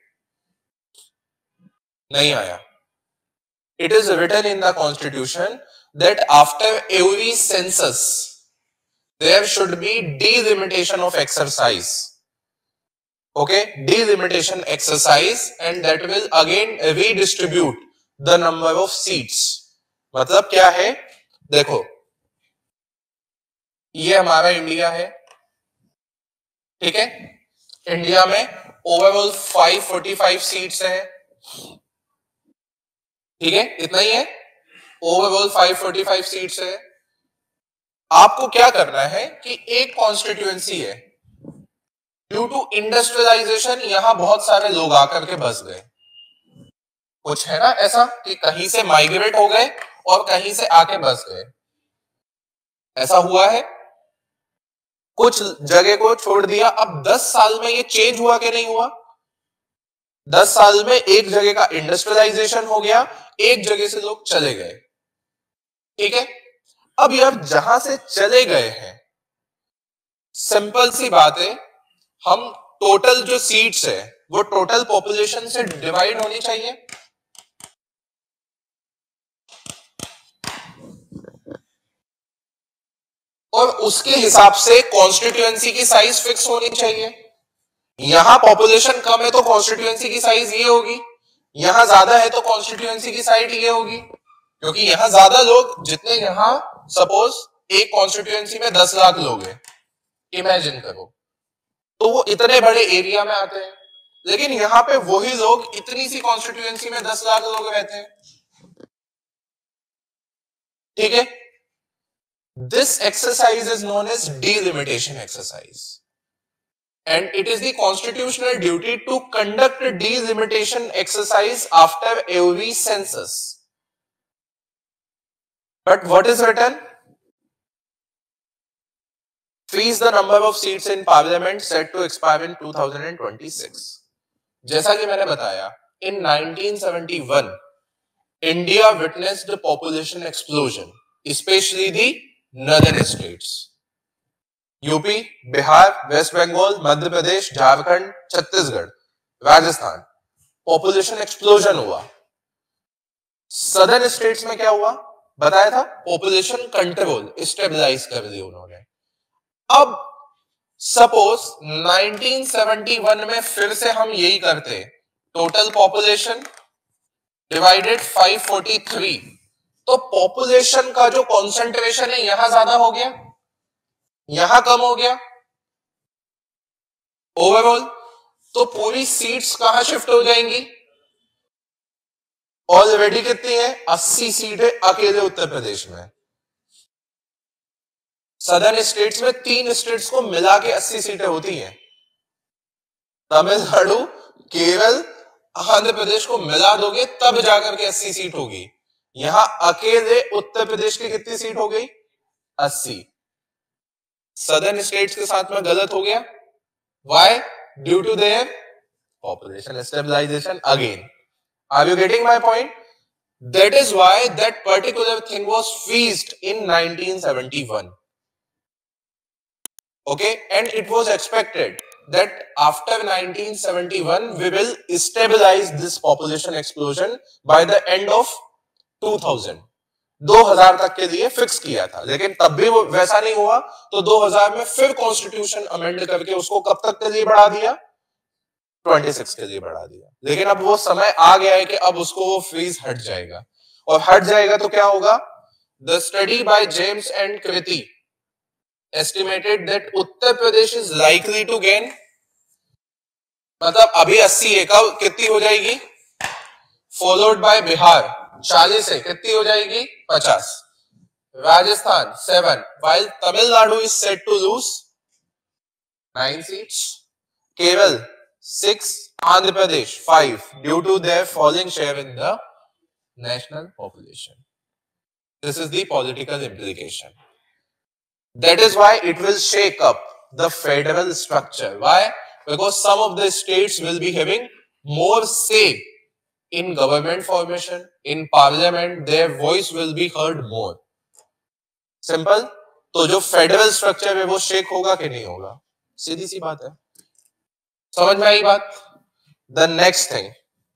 नहीं आया। It is written in the constitution that after every census there should be delimitation of exercise, okay, delimitation exercise, and that will again redistribute the number of seats। मतलब क्या है, देखो ये हमारा इंडिया है, ठीक है, इंडिया में ओवरऑल 545 सीट्स हैं, ठीक है, इतना ही है, ओवरऑल 545 सीट्स है। आपको क्या करना है कि एक कॉन्स्टिट्यूएंसी है, ड्यू टू इंडस्ट्रियलाइजेशन यहां बहुत सारे लोग आकर के बस गए, कुछ है ना ऐसा कि कहीं से माइग्रेट हो गए और कहीं से आके बस गए, ऐसा हुआ है, कुछ जगह को छोड़ दिया। अब 10 साल में ये चेंज हुआ कि नहीं हुआ? 10 साल में एक जगह का इंडस्ट्रियलाइजेशन हो गया, एक जगह से लोग चले गए, ठीक है। अब यार जहां से चले गए हैं, सिंपल सी बात है, हम टोटल जो सीट्स है वो टोटल पॉपुलेशन से डिवाइड होनी चाहिए, और उसके हिसाब से कॉन्स्टिट्यूएंसी की साइज फिक्स होनी चाहिए। यहां पॉपुलेशन कम है तो कॉन्स्टिट्यूएंसी की साइज ये होगी, यहां ज्यादा है तो कॉन्स्टिट्यूएंसी की साइज ये होगी, क्योंकि यहां ज्यादा लोग, जितने यहां सपोज एक कॉन्स्टिट्यूएंसी में 10 लाख लोग हैं, इमेजिन करो, तो वो इतने बड़े एरिया में आते हैं, लेकिन यहां पे वही लोग इतनी सी कॉन्स्टिट्यूएंसी में 10 लाख लोग रहते हैं, ठीक है। This exercise is known as delimitation exercise. and it is the constitutional duty to conduct a delimitation exercise after every census. But what is written? Freeze the number of seats in parliament set to expire in 2026. जैसा कि मैंने बताया, in 1971, India witnessed a population explosion, especially the northern states. UP, Bihar, West Bengal, Madhya Pradesh, Jharkhand, Chhattisgarh, Rajasthan, population explosion हुआ. Southern states में क्या हुआ बताया था? पॉपुलेशन कंट्रोल, स्टेबलाइज कर दी उन्होंने. अब सपोज 1971 में फिर से हम यही करते, टोटल पॉपुलेशन डिवाइडेड 543, तो पॉपुलेशन का जो कॉन्सेंट्रेशन है यहां ज्यादा हो गया, यहां कम हो गया ओवरऑल, तो पूरी सीट्स कहां शिफ्ट हो जाएंगी? ऑलरेडी कितनी है? 80 सीटें अकेले उत्तर प्रदेश में. सदर्न स्टेट्स में 3 स्टेट्स को मिला के 80 सीटें होती हैं. तमिलनाडु, केरल, आंध्र प्रदेश को मिला दोगे तब जाकर के 80 सीट होगी. यहां अकेले उत्तर प्रदेश की कितनी सीट हो गई? 80. सदर्न स्टेट्स के साथ में गलत हो गया. Why? Due to their population stabilisation again. Are you getting my point? That is why that particular thing was freezed in 1971. Okay, and it was expected that after 1971 we will stabilize this population explosion by the end of 2000. 2000 तक के लिए fix किया था, लेकिन तब भी वो वैसा नहीं हुआ, तो 2000 में फिर कॉन्स्टिट्यूशन अमेंड करके उसको कब तक के लिए बढ़ा दिया? 26 के लिए बढ़ा दिया. लेकिन अब वो समय आ गया है कि अब उसको वो फ्रीज हट जाएगा, और हट जाएगा तो क्या होगा? The study by James and Kriti estimated that Uttar Pradesh is likely to gain, मतलब अभी 80 है, कब कितनी हो जाएगी? फॉलोड बाय बिहार 40 है, कितनी हो जाएगी? 50. Rajasthan 7, while Tamil Nadu is set to lose 9 seats. Kerala 6, Andhra Pradesh 5 due to their falling share in the national population. This is the political implication. That is why it will shake up the federal structure. Why? Because some of the states will be having more say in government formation, in parliament, their voice will be heard more. Simple. तो जो federal structure है वो shake होगा कि नहीं होगा? सीधी सी बात है. समझ में आई बात? The next thing,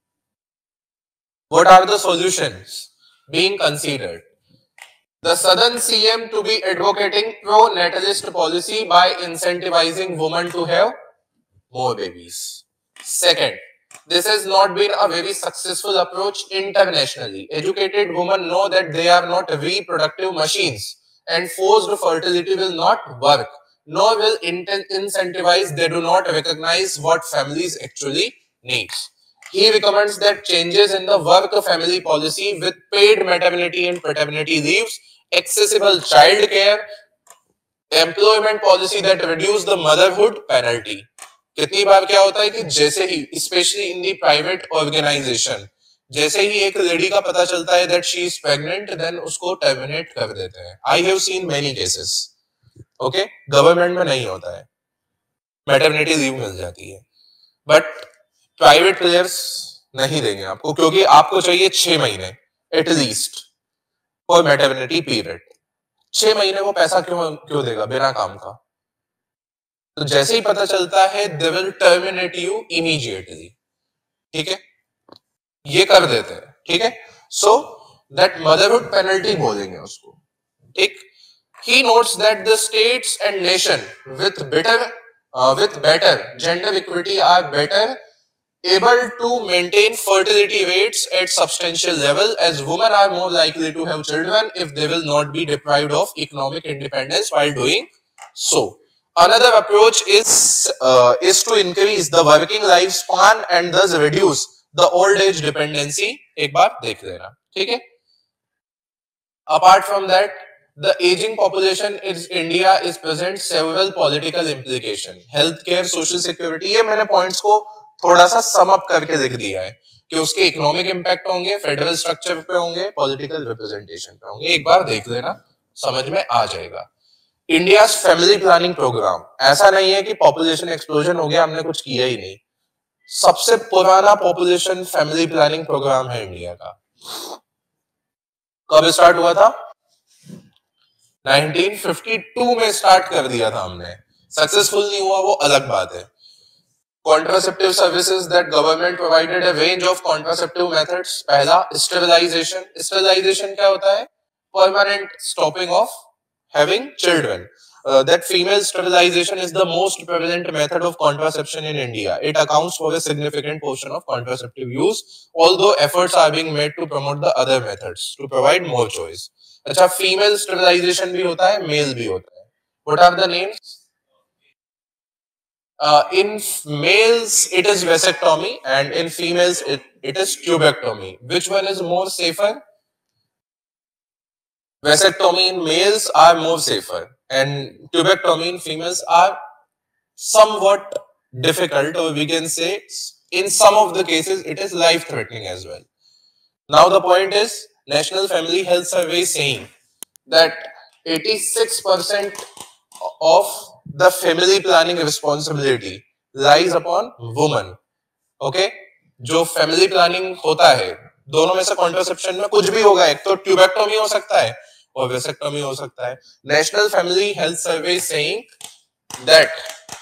what are the solutions being considered? The southern CM to be advocating pro-natalist policy by incentivizing women to have more babies. Second, this has not been a very successful approach internationally. Educated women know that they are not reproductive machines and forced fertility will not work, nor will incentivize. They do not recognize what families actually needs. He recommends that changes in the work family policy with paid maternity and paternity leaves, accessible child care, employment policy that reduce the motherhood penalty. कितनी बार क्या होता है कि जैसे ही specially in the private organisation, जैसे ही एक लेडी का पता चलता है that she is pregnant, then उसको टर्मिनेट कर देते हैं. I have seen many cases. Okay, government में नहीं होता है, मैटरनिटी लीव मिल जाती है, बट प्राइवेट प्लेयर्स नहीं देंगे आपको, क्योंकि आपको चाहिए 6 महीने एटलीस्ट फॉर मैटरनिटी पीरियड. 6 महीने वो पैसा क्यों देगा बिना काम का? तो जैसे ही पता चलता है they will terminate you immediately. ठीक है, ये कर देते हैं. ठीक है, सो दैट मदरहुड पेनल्टी बोलेंगे उसको. ठीक. He notes that the states and nation with better gender equity are better able to maintain fertility rates at substantial level, as women are more likely to have children if they will not be deprived of economic independence while doing so. Another approach is to increase the working lifespan and thus reduce the old age dependency. एक बार देख लेना. ठीक है. Apart from that, The aging population in India is present several political implication. Healthcare, social security, ये मैंने points को थोड़ा सा sum up करके लिख दिया है कि उसके इकोनॉमिक इम्पैक्ट होंगे, फेडरल स्ट्रक्चर पे होंगे, पॉलिटिकल रिप्रेजेंटेशन पे होंगे. एक बार देख लेना, समझ में आ जाएगा. इंडिया फैमिली प्लानिंग प्रोग्राम, ऐसा नहीं है कि पॉपुलेशन एक्सप्लोजन हो गया हमने कुछ किया ही नहीं. सबसे पुराना पॉपुलेशन फैमिली प्लानिंग प्रोग्राम है इंडिया का. कब स्टार्ट हुआ था? 1952 में स्टार्ट कर दिया था हमने. सक्सेसफुल नहीं हुआ वो अलग बात है. Contraceptive services that government provided a range of contraceptive methods. पहला sterilization. Sterilization क्या होता है? Permanent stopping of having children. That female sterilization is the most prevalent method of contraception in India. It accounts for a significant portion of contraceptive use, although efforts are being made to promote the other methods to provide more choice. अच्छा, female sterilization भी होता है, male भी होता है. What are the names? In males it is vasectomy and in females it is tubectomy. Which one is more safer? Vasectomy in males are more safer and tubectomy in females are somewhat difficult, or we can say in some of the cases it is life threatening as well. Now the point is, National Family Health Survey is saying that 86% of the family planning responsibility lies upon woman. Okay, जो family planning होता है, दोनों में से contraception में कुछ भी होगा, एक तो ट्यूबेक्टोमी हो सकता है और वेसेक्टोमी हो सकता है. National family health survey saying that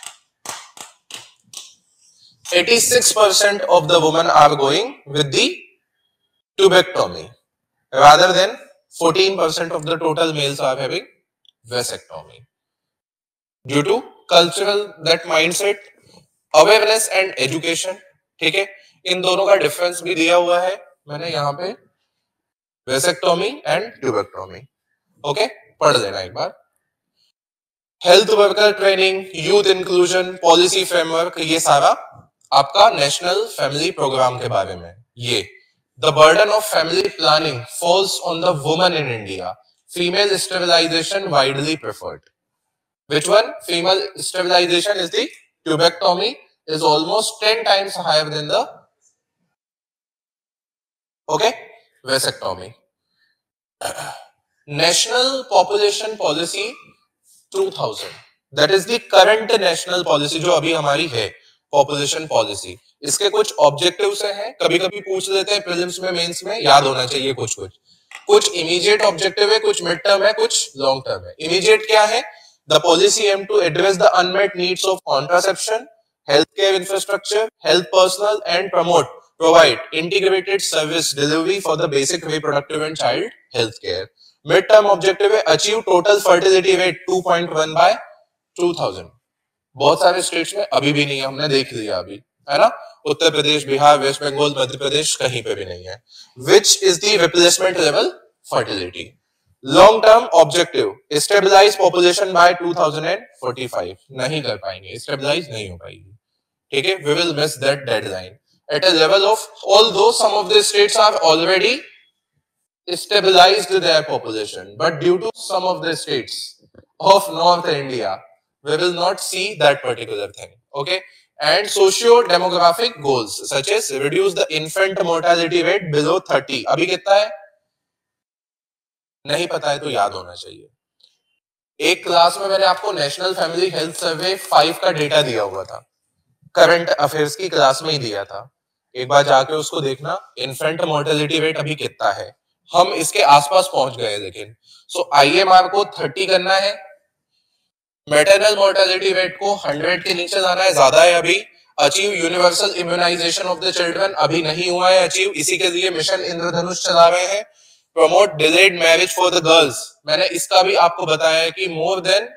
86% of the women are going with the tubectomy rather than 14% of the total males are having vasectomy. Due to cultural that mindset, awareness and education. ठीक है, इन दोनों का difference भी दिया हुआ है मैंने यहाँ पे, वेसेक्टोमी एंड ट्यूबेक्टोमी. ओके, पढ़ लेना एक बार. Health worker training, youth inclusion, policy framework, ये सारा आपका नेशनल फैमिली प्रोग्राम के बारे में. ये the burden of family planning falls on the woman in India. Female sterilisation widely preferred. Which one? Female sterilization is the tubectomy, is almost 10 times higher than the vasectomy. National Population Policy 2000, that is the current national policy जो अभी हमारी है, population policy. इसके कुछ objectives हैं, कभी कभी पूछ लेते हैं प्रीलिम्स में, मेंस में, याद होना चाहिए कुछ इमीडिएट ऑब्जेक्टिव है, कुछ मिड टर्म है, कुछ लॉन्ग टर्म है. इमीडिएट क्या है? The policy aim to address the unmet needs of contraception, healthcare infrastructure, health personnel, and provide integrated service delivery for the basic reproductive and child healthcare. Mid-term objective है achieve total fertility rate 2.1 by 2000. बहुत सारे states में अभी भी नहीं है, हमने देख लिया अभी, है ना. उत्तर प्रदेश, बिहार, वेस्ट बंगाल, मध्य प्रदेश, कहीं पे भी नहीं है. Which is the replacement level fertility? Long term objective stabilise population by 2045. नहीं कर पाएंगे, स्टेबलाइज नहीं हो पाएगी. ठीक है, we will miss that deadline at a level of, although some of the states are already stabilized their population, but due to some of the states of North India, we will not see that particular thing. Okay, and socio-demographic goals such as reduce the infant mortality rate below 30. अभी कितना है नहीं पता है तो याद होना चाहिए. एक क्लास में मैंने आपको नेशनल फैमिली हेल्थ सर्वे 5 का डेटा दिया हुआ था, करंट अफेयर्स की क्लास में ही दिया था. एक बार जाके उसको देखना, इन्फेंट मोर्टेलिटी रेट अभी कितना है. हम इसके आसपास पहुंच गए, लेकिन सो आईएमआर को 30 करना है, मैटरनल मोर्टेलिटी रेट को 100 के नीचे लाना है, ज्यादा है अभी. Achieve universal immunisation of the children, अभी नहीं हुआ है अचीव, इसी के लिए मिशन इंद्रधनुष चला रहे हैं. Promote delayed marriage for the girls, मैंने इसका भी आपको बताया है कि more than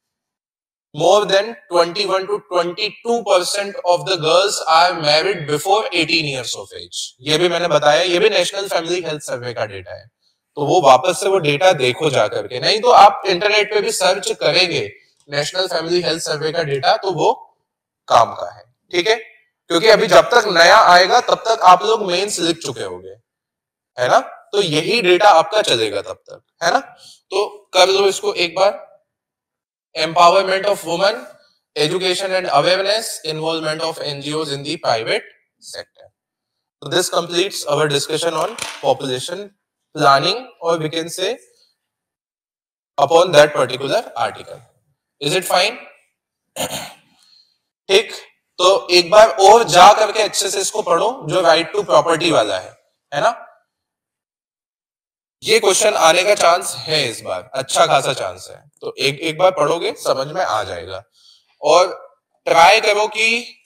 21 to 22% of the girls are married before 18 years of age. ये भी मैंने बताया, ये भी नेशनल फैमिली हेल्थ सर्वे का डेटा है. तो वो वापस से वो डेटा देखो जाकर के, नहीं तो आप इंटरनेट पे भी सर्च करेंगे नेशनल फैमिली हेल्थ सर्वे का डेटा, तो वो काम का है. ठीक है, क्योंकि अभी जब तक नया आएगा तब तक आप लोग मेंस लिख चुके होंगे, है ना. तो यही डेटा आपका चलेगा तब तक, है ना। तो कर लो इसको एक बार। Empowerment of women, education and awareness, involvement of NGOs in the private sector. So this completes our discussion on population planning, or we can say upon that particular article. Is it fine? ठीक, तो एक बार और जा करके अच्छे से इसको पढ़ो जो राइट टू प्रॉपर्टी वाला है ना। ये क्वेश्चन आने का चांस है इस बार, अच्छा खासा चांस है, तो एक बार पढ़ोगे समझ में आ जाएगा। और ट्राई करो कि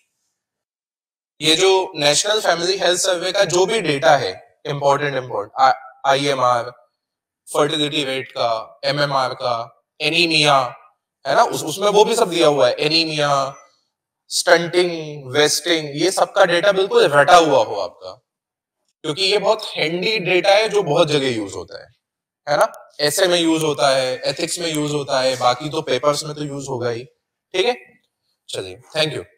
ये जो नेशनल फैमिली हेल्थ सर्वे का जो भी डेटा है इंपॉर्टेंट IMR, फर्टिलिटी रेट का, MMR का, एनीमिया, है ना, उसमें वो भी सब दिया हुआ है, एनीमिया, स्टंटिंग, वेस्टिंग, ये सब का डेटा बिल्कुल रटा हुआ हो आपका, क्योंकि ये बहुत हैंडी डेटा है जो बहुत जगह यूज होता है ना। ऐसे में यूज होता है, एथिक्स में यूज होता है, बाकी तो पेपर्स में तो यूज होगा ही। ठीक है, चलिए, थैंक यू।